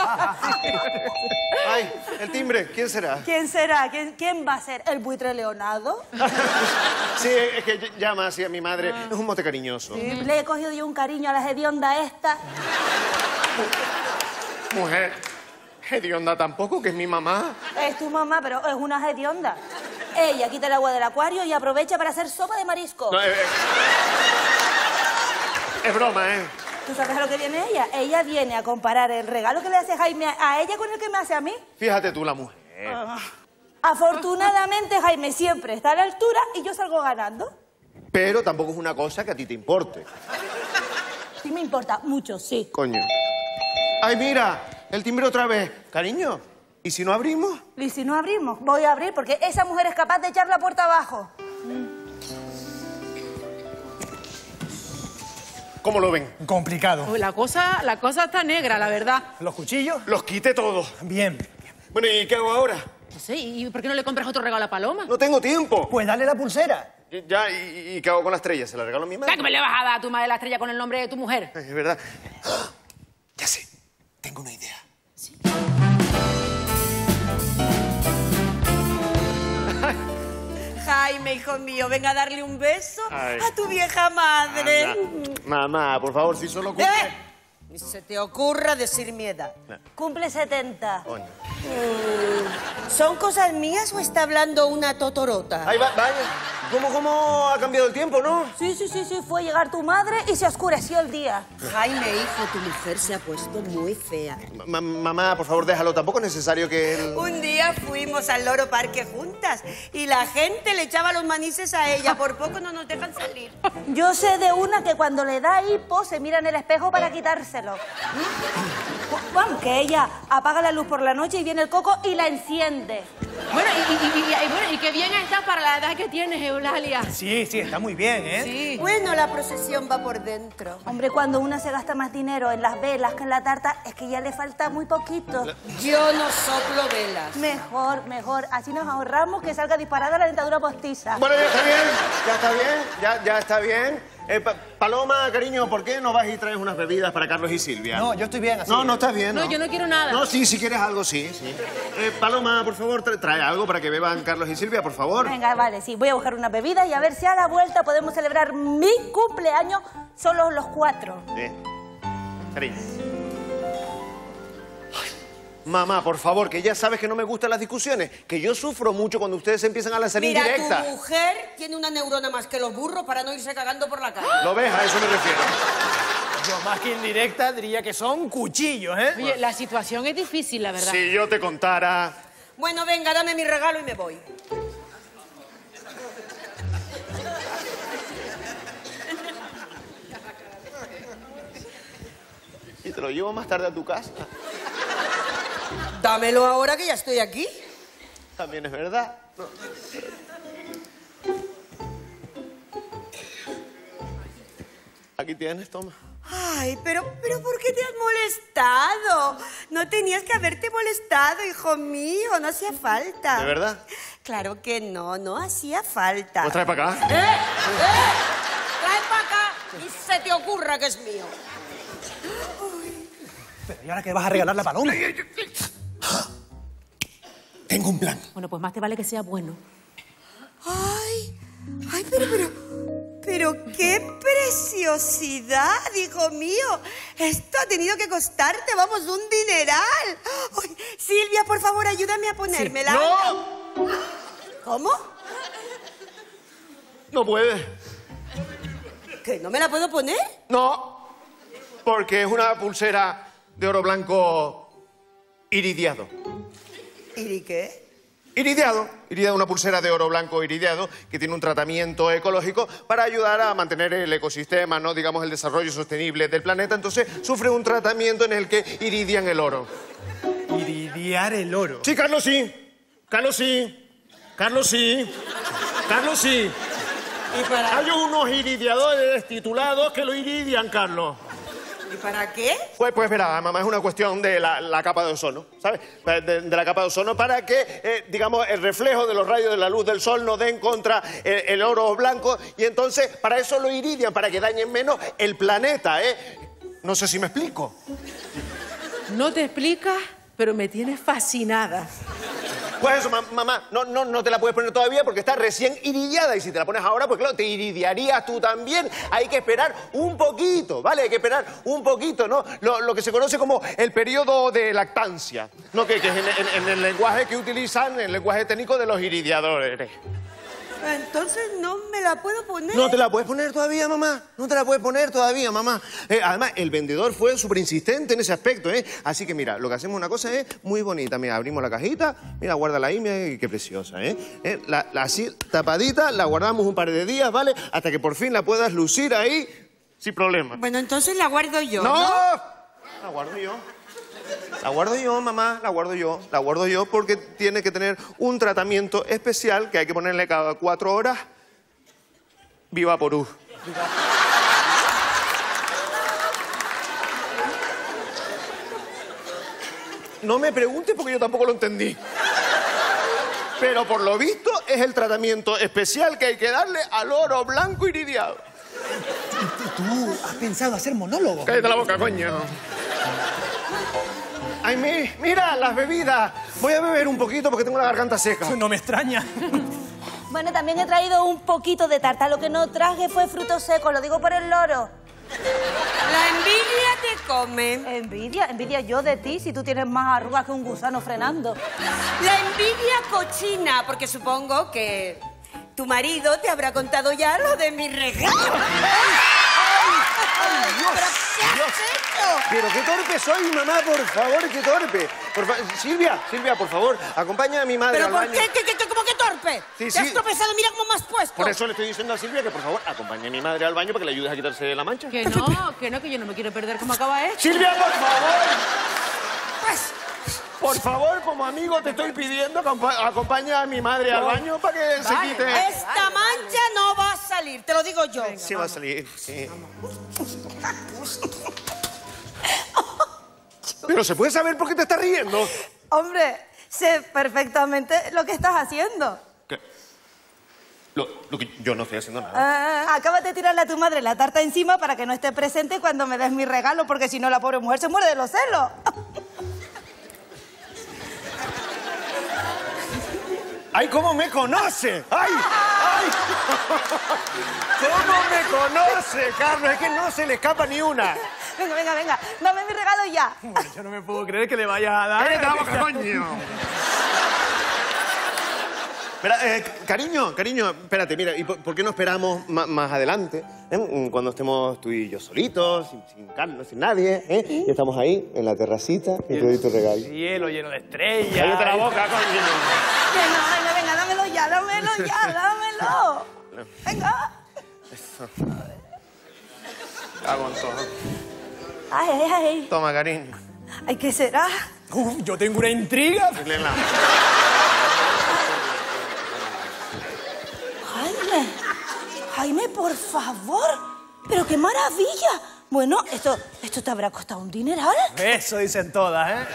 Ay, el timbre, ¿quién será? ¿Quién será? ¿Quién va a ser? ¿El buitre Leonardo? Sí, es que llama así a mi madre. Es un mote cariñoso. Sí, le he cogido yo un cariño a la hedionda esta. Mujer, hedionda tampoco, que es mi mamá. Es tu mamá, pero es una hedionda. Ella quita el agua del acuario y aprovecha para hacer sopa de marisco. No, es broma, ¿eh? ¿Tú sabes a lo que viene ella? Ella viene a comparar el regalo que le hace Jaime a ella con el que me hace a mí. Fíjate tú, la mujer. Afortunadamente, Jaime siempre está a la altura y yo salgo ganando. Pero tampoco es una cosa que a ti te importe. Sí me importa mucho, sí. Coño. Ay, mira, el timbre otra vez. Cariño, ¿y si no abrimos? ¿Y si no abrimos? Voy a abrir porque esa mujer es capaz de echar la puerta abajo. ¿Cómo lo ven? Complicado. Uy, la cosa está negra, la verdad. ¿Los cuchillos? Los quité todos. Bien. Bueno, ¿y qué hago ahora? No sé, ¿y por qué no le compras otro regalo a Paloma? No tengo tiempo. Pues dale la pulsera. Ya, ¿y qué hago con la estrella? ¿Se la regalo a mi madre? ¿Qué me le vas a dar a tu madre la estrella con el nombre de tu mujer? Es verdad. Ya sé, tengo una idea. ¿Sí? Jaime, hijo mío, venga a darle un beso Ay. a tu vieja madre. Anda. Mamá, por favor, si solo cumple... Ni se te ocurra decir mi edad. Cumple 70. Coño. ¿Son cosas mías o está hablando una totorota? Ahí va, vaya. ¿Cómo ha cambiado el tiempo, no? Sí, fue llegar tu madre y se oscureció el día. Jaime, hijo, tu mujer se ha puesto muy fea. Mamá, por favor, déjalo. Tampoco es necesario que él... Un día fuimos al Loro Parque juntas y la gente le echaba los manices a ella. Por poco no nos dejan salir. Yo sé de una que cuando le da hipo se mira en el espejo para quitárselo. Vamos, que ella apaga la luz por la noche y viene el coco y la enciende. Bueno, y qué bien estás para la edad que tienes, Eulalia. Sí, está muy bien, ¿eh? Sí. Bueno, la procesión va por dentro. Hombre, cuando una se gasta más dinero en las velas que en la tarta, es que ya le falta muy poquito. Yo no soplo velas. Mejor. Así nos ahorramos que salga disparada la dentadura postiza. Bueno, ya está bien. Paloma, cariño, ¿por qué no vas y traes unas bebidas para Carlos y Silvia? No, yo estoy bien así. No estás bien, ¿no? No, yo no quiero nada. No, sí, si quieres algo, sí. Paloma, por favor, trae algo para que beban Carlos y Silvia, por favor. Venga, vale, sí, voy a buscar una bebida y a ver si a la vuelta podemos celebrar mi cumpleaños solo los 4. Sí. Cariño. Ay, mamá, por favor, que ya sabes que no me gustan las discusiones, que yo sufro mucho cuando ustedes empiezan a lanzar indirectas. Tu mujer tiene una neurona más que los burros para no irse cagando por la calle. ¿Lo ves? A eso me refiero. Yo más que indirecta diría que son cuchillos, ¿eh? Oye, la situación es difícil, la verdad. Si yo te contara... Bueno, venga, dame mi regalo y me voy. Y te lo llevo más tarde a tu casa. Dámelo ahora que ya estoy aquí. También es verdad. No. Aquí tienes, toma. Ay, pero ¿por qué te has molestado? No tenías que haberte molestado, hijo mío, no hacía falta. ¿De verdad? Claro que no hacía falta. Pues trae para acá. Trae para acá y se te ocurra que es mío. Pero ¿y ahora qué vas a regalar la paloma? Tengo un plan. Bueno, pues más te vale que sea bueno. Ay, pero qué preciosidad, hijo mío. Esto ha tenido que costarte, vamos, un dineral. Ay, Silvia, por favor, ayúdame a ponérmela. Sí. ¡No! ¿Cómo? No puede. ¿Que no me la puedo poner? No, porque es una pulsera de oro blanco iridiado. ¿Y qué? Iridiado, una pulsera de oro blanco iridiado que tiene un tratamiento ecológico para ayudar a mantener el ecosistema, ¿no? Digamos, el desarrollo sostenible del planeta. Entonces, sufre un tratamiento en el que iridian el oro. ¿Iridiar el oro? Sí, Carlos, sí. Carlos, sí. Carlos, sí. Carlos, sí. Hay unos iridiadores titulados que lo iridian, Carlos. ¿Y para qué? Pues verá, mamá, es una cuestión de la capa de ozono, ¿sabes? De la capa de ozono para que, digamos, el reflejo de los rayos de la luz del sol no den contra el oro blanco y entonces para eso lo iridian, para que dañen menos el planeta, ¿eh? No sé si me explico. No te explicas, pero me tienes fascinada. Pues eso, mamá, no te la puedes poner todavía porque está recién iridiada y si te la pones ahora, pues claro, te iridiarías tú también. Hay que esperar un poquito, ¿vale? Hay que esperar un poquito, ¿no? Lo que se conoce como el periodo de lactancia, ¿no? Que es en el lenguaje que utilizan, en el lenguaje técnico de los iridiadores. Entonces no me la puedo poner. ¿No te la puedes poner todavía, mamá? No te la puedes poner todavía, mamá. Además, el vendedor fue súper insistente en ese aspecto, ¿eh? Así que mira, lo que hacemos una cosa es muy bonita. Mira, abrimos la cajita, mira, guárdala ahí, mira qué preciosa, ¿eh? Así, tapadita, la guardamos un par de días, ¿vale? Hasta que por fin la puedas lucir ahí sin problema. Bueno, entonces la guardo yo, ¡No! ¿no? La guardo yo. La guardo yo, mamá, la guardo yo. La guardo yo porque tiene que tener un tratamiento especial que hay que ponerle cada 4 horas. Vivaporú. No me preguntes porque yo tampoco lo entendí. Pero por lo visto es el tratamiento especial que hay que darle al oro blanco iridiado. ¿Tú has pensado hacer monólogo? Cállate la boca, coño. Ay, mira, las bebidas. Voy a beber un poquito porque tengo la garganta seca. No me extraña. Bueno, también he traído un poquito de tarta. Lo que no traje fue frutos secos, lo digo por el loro. La envidia te come. Envidia yo de ti, si tú tienes más arrugas que un gusano frenando. La envidia cochina, porque supongo que tu marido te habrá contado ya lo de mi regalo. ¡Ay, Dios! Pero qué torpe soy, mamá, por favor, qué torpe. Silvia, por favor, acompaña a mi madre al baño. ¿Pero por qué? ¿Cómo que torpe? Sí, ¿Te has tropezado? Mira cómo me has puesto. Por eso le estoy diciendo a Silvia que, por favor, acompañe a mi madre al baño para que le ayudes a quitarse la mancha. Que yo no me quiero perder como acaba esto. ¡Silvia, por favor! Pues, por favor, como amigo, te estoy pidiendo que acompañe a mi madre al baño para que se quite. Esta mancha no va a salir, te lo digo yo. Sí va a salir, sí. Pero ¿se puede saber por qué te estás riendo? Hombre, sé perfectamente lo que estás haciendo. ¿Qué? Lo que yo no estoy haciendo nada. Acabas de tirarle a tu madre la tarta encima para que no esté presente cuando me des mi regalo, porque si no la pobre mujer se muere de los celos. ¡Ay, cómo me conoce! ¡Ay! ¡Ay! ¿Cómo me conoce, Carlos? Es que no se le escapa ni una. Venga. Dame mi regalo ya. Yo no me puedo creer que le vayas a dar. ¡Cállate la boca, coño! Mira, cariño, espérate, mira, ¿y por qué no esperamos más adelante? Cuando estemos tú y yo solitos, sin Carlos, sin nadie, y estamos ahí, en la terracita, y te doy tu regalo. Cielo lleno de estrellas. Cállate la boca, coño. Venga, venga, dámelo ya, dámelo. Venga. Eso. Hago todo. Ay. Toma, cariño. Ay, ¿qué será? Yo tengo una intriga. Jaime, por favor. Pero qué maravilla. Bueno, esto te habrá costado un dineral. Eso dicen todas, ¿eh?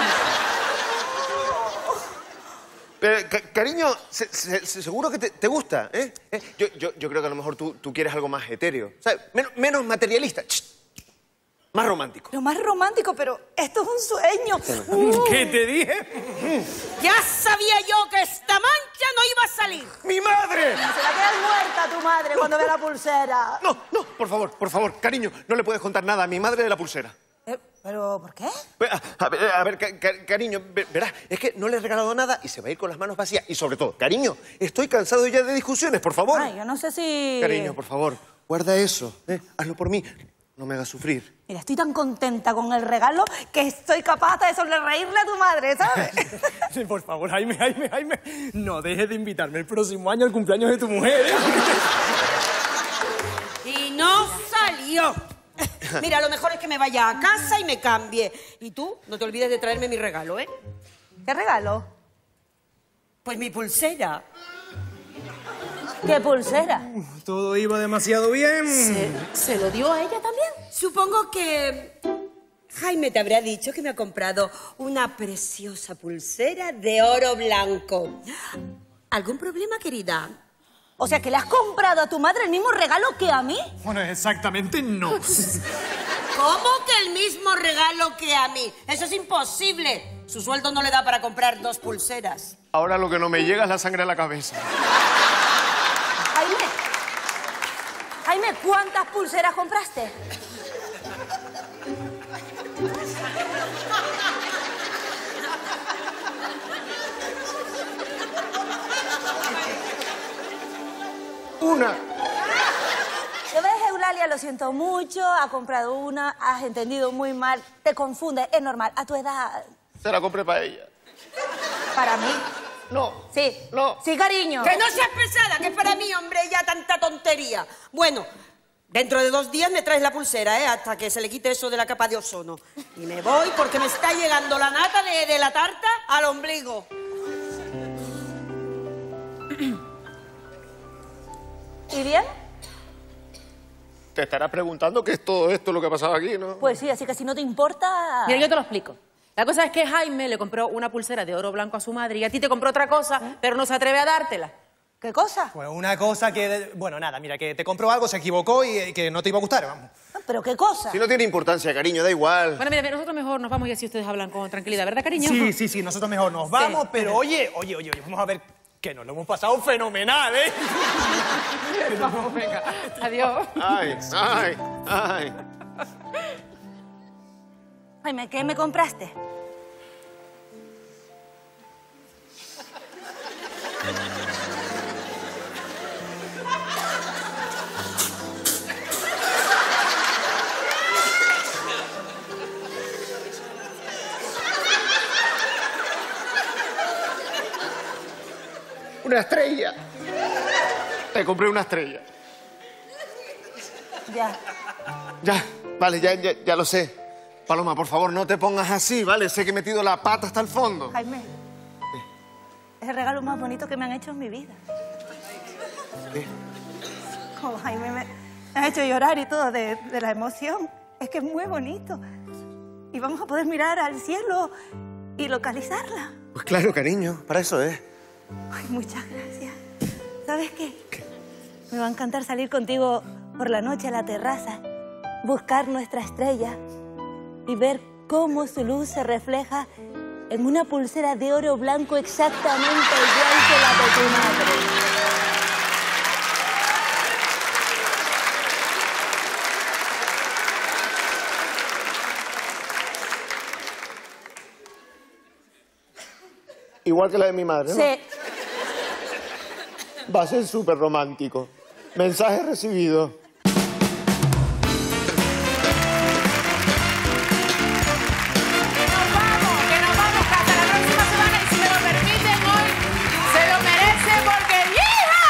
Cariño, seguro que te gusta, ¿eh? Yo creo que a lo mejor tú quieres algo más etéreo. O sea, menos materialista. Más romántico. Lo más romántico, pero esto es un sueño. ¿Qué te dije? Ya sabía yo que esta mancha no iba a salir. ¡Mi madre! Se la queda muerta tu madre cuando ve la pulsera. No, por favor, cariño, no le puedes contar nada a mi madre de la pulsera. ¿Pero por qué? A ver, cariño, verás, es que no le he regalado nada y se va a ir con las manos vacías. Y sobre todo, cariño, estoy cansado ya de discusiones, por favor. Ay, yo no sé si... Cariño, por favor, guarda eso, hazlo por mí. No me hagas sufrir. Mira, estoy tan contenta con el regalo que estoy capaz de sonreírle a tu madre, ¿sabes? Sí, por favor, Jaime, no dejes de invitarme el próximo año al cumpleaños de tu mujer, ¿eh? Y no salió. Mira, lo mejor es que me vaya a casa y me cambie. Y tú, no te olvides de traerme mi regalo, ¿eh? ¿Qué regalo? Pues mi pulsera. ¿Qué pulsera? Todo iba demasiado bien. ¿Se lo dio a ella también? Supongo que Jaime te habrá dicho que me ha comprado una preciosa pulsera de oro blanco. ¿Algún problema, querida? O sea, ¿que le has comprado a tu madre el mismo regalo que a mí? Bueno, exactamente no. ¿Cómo que el mismo regalo que a mí? Eso es imposible. Su sueldo no le da para comprar 2 pulseras. Ahora lo que no me llega es la sangre a la cabeza. Jaime, ¿cuántas pulseras compraste? Una. ¿Te ves, Eulalia? Lo siento mucho, ha comprado una, has entendido muy mal, te confundes, es normal, a tu edad... Se la compré para ella. ¿Para mí? No. Sí. No. Sí, cariño. Que no seas pesada, que es para mí, hombre, ya tanta tontería. Bueno, dentro de 2 días me traes la pulsera, ¿eh? Hasta que se le quite eso de la capa de ozono. Y me voy porque me está llegando la nata de la tarta al ombligo. ¿Y bien? Te estarás preguntando qué es todo esto lo que ha pasado aquí, ¿no? Pues sí, así que si no te importa... Mira, yo te lo explico. La cosa es que Jaime le compró una pulsera de oro blanco a su madre y a ti te compró otra cosa, pero no se atreve a dártela. ¿Qué cosa? Pues una cosa que... Bueno, nada, mira, que te compró algo, se equivocó y que no te iba a gustar, vamos. ¿Pero qué cosa? Si no tiene importancia, cariño, da igual. Bueno, mira, nosotros mejor nos vamos y así ustedes hablan con tranquilidad, ¿verdad, cariño? Sí, nosotros mejor nos vamos, pero oye, vamos a ver que nos lo hemos pasado fenomenal, ¿eh? Vamos, venga, adiós. Ay. Jaime, ¿qué me compraste? Una estrella. Te compré una estrella. Ya, vale, ya lo sé. Paloma, por favor, no te pongas así, ¿vale? Sé que he metido la pata hasta el fondo. Jaime, es el regalo más bonito que me han hecho en mi vida. ¿Qué? Oh, Jaime, me has hecho llorar y todo de la emoción. Es que es muy bonito. Y vamos a poder mirar al cielo y localizarla. Pues claro, cariño, para eso es. Ay, muchas gracias. ¿Sabes qué? Me va a encantar salir contigo por la noche a la terraza, buscar nuestra estrella y ver cómo su luz se refleja en una pulsera de oro blanco exactamente igual que la de tu madre. Igual que la de mi madre, ¿no? Sí. Va a ser súper romántico. Mensaje recibido. Que nos vamos, que hasta la próxima semana y si me lo permiten hoy, se lo merece porque ¡hija!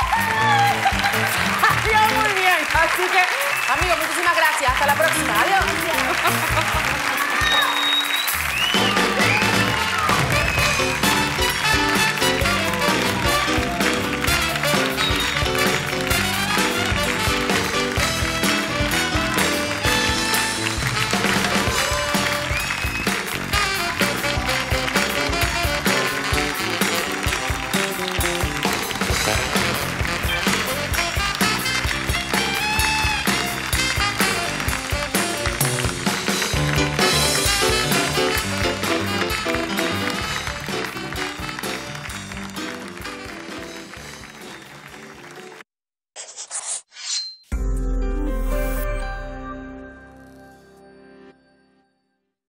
Adiós, muy bien. Así que, amigos, muchísimas gracias. Hasta la próxima. Adiós. Thank you.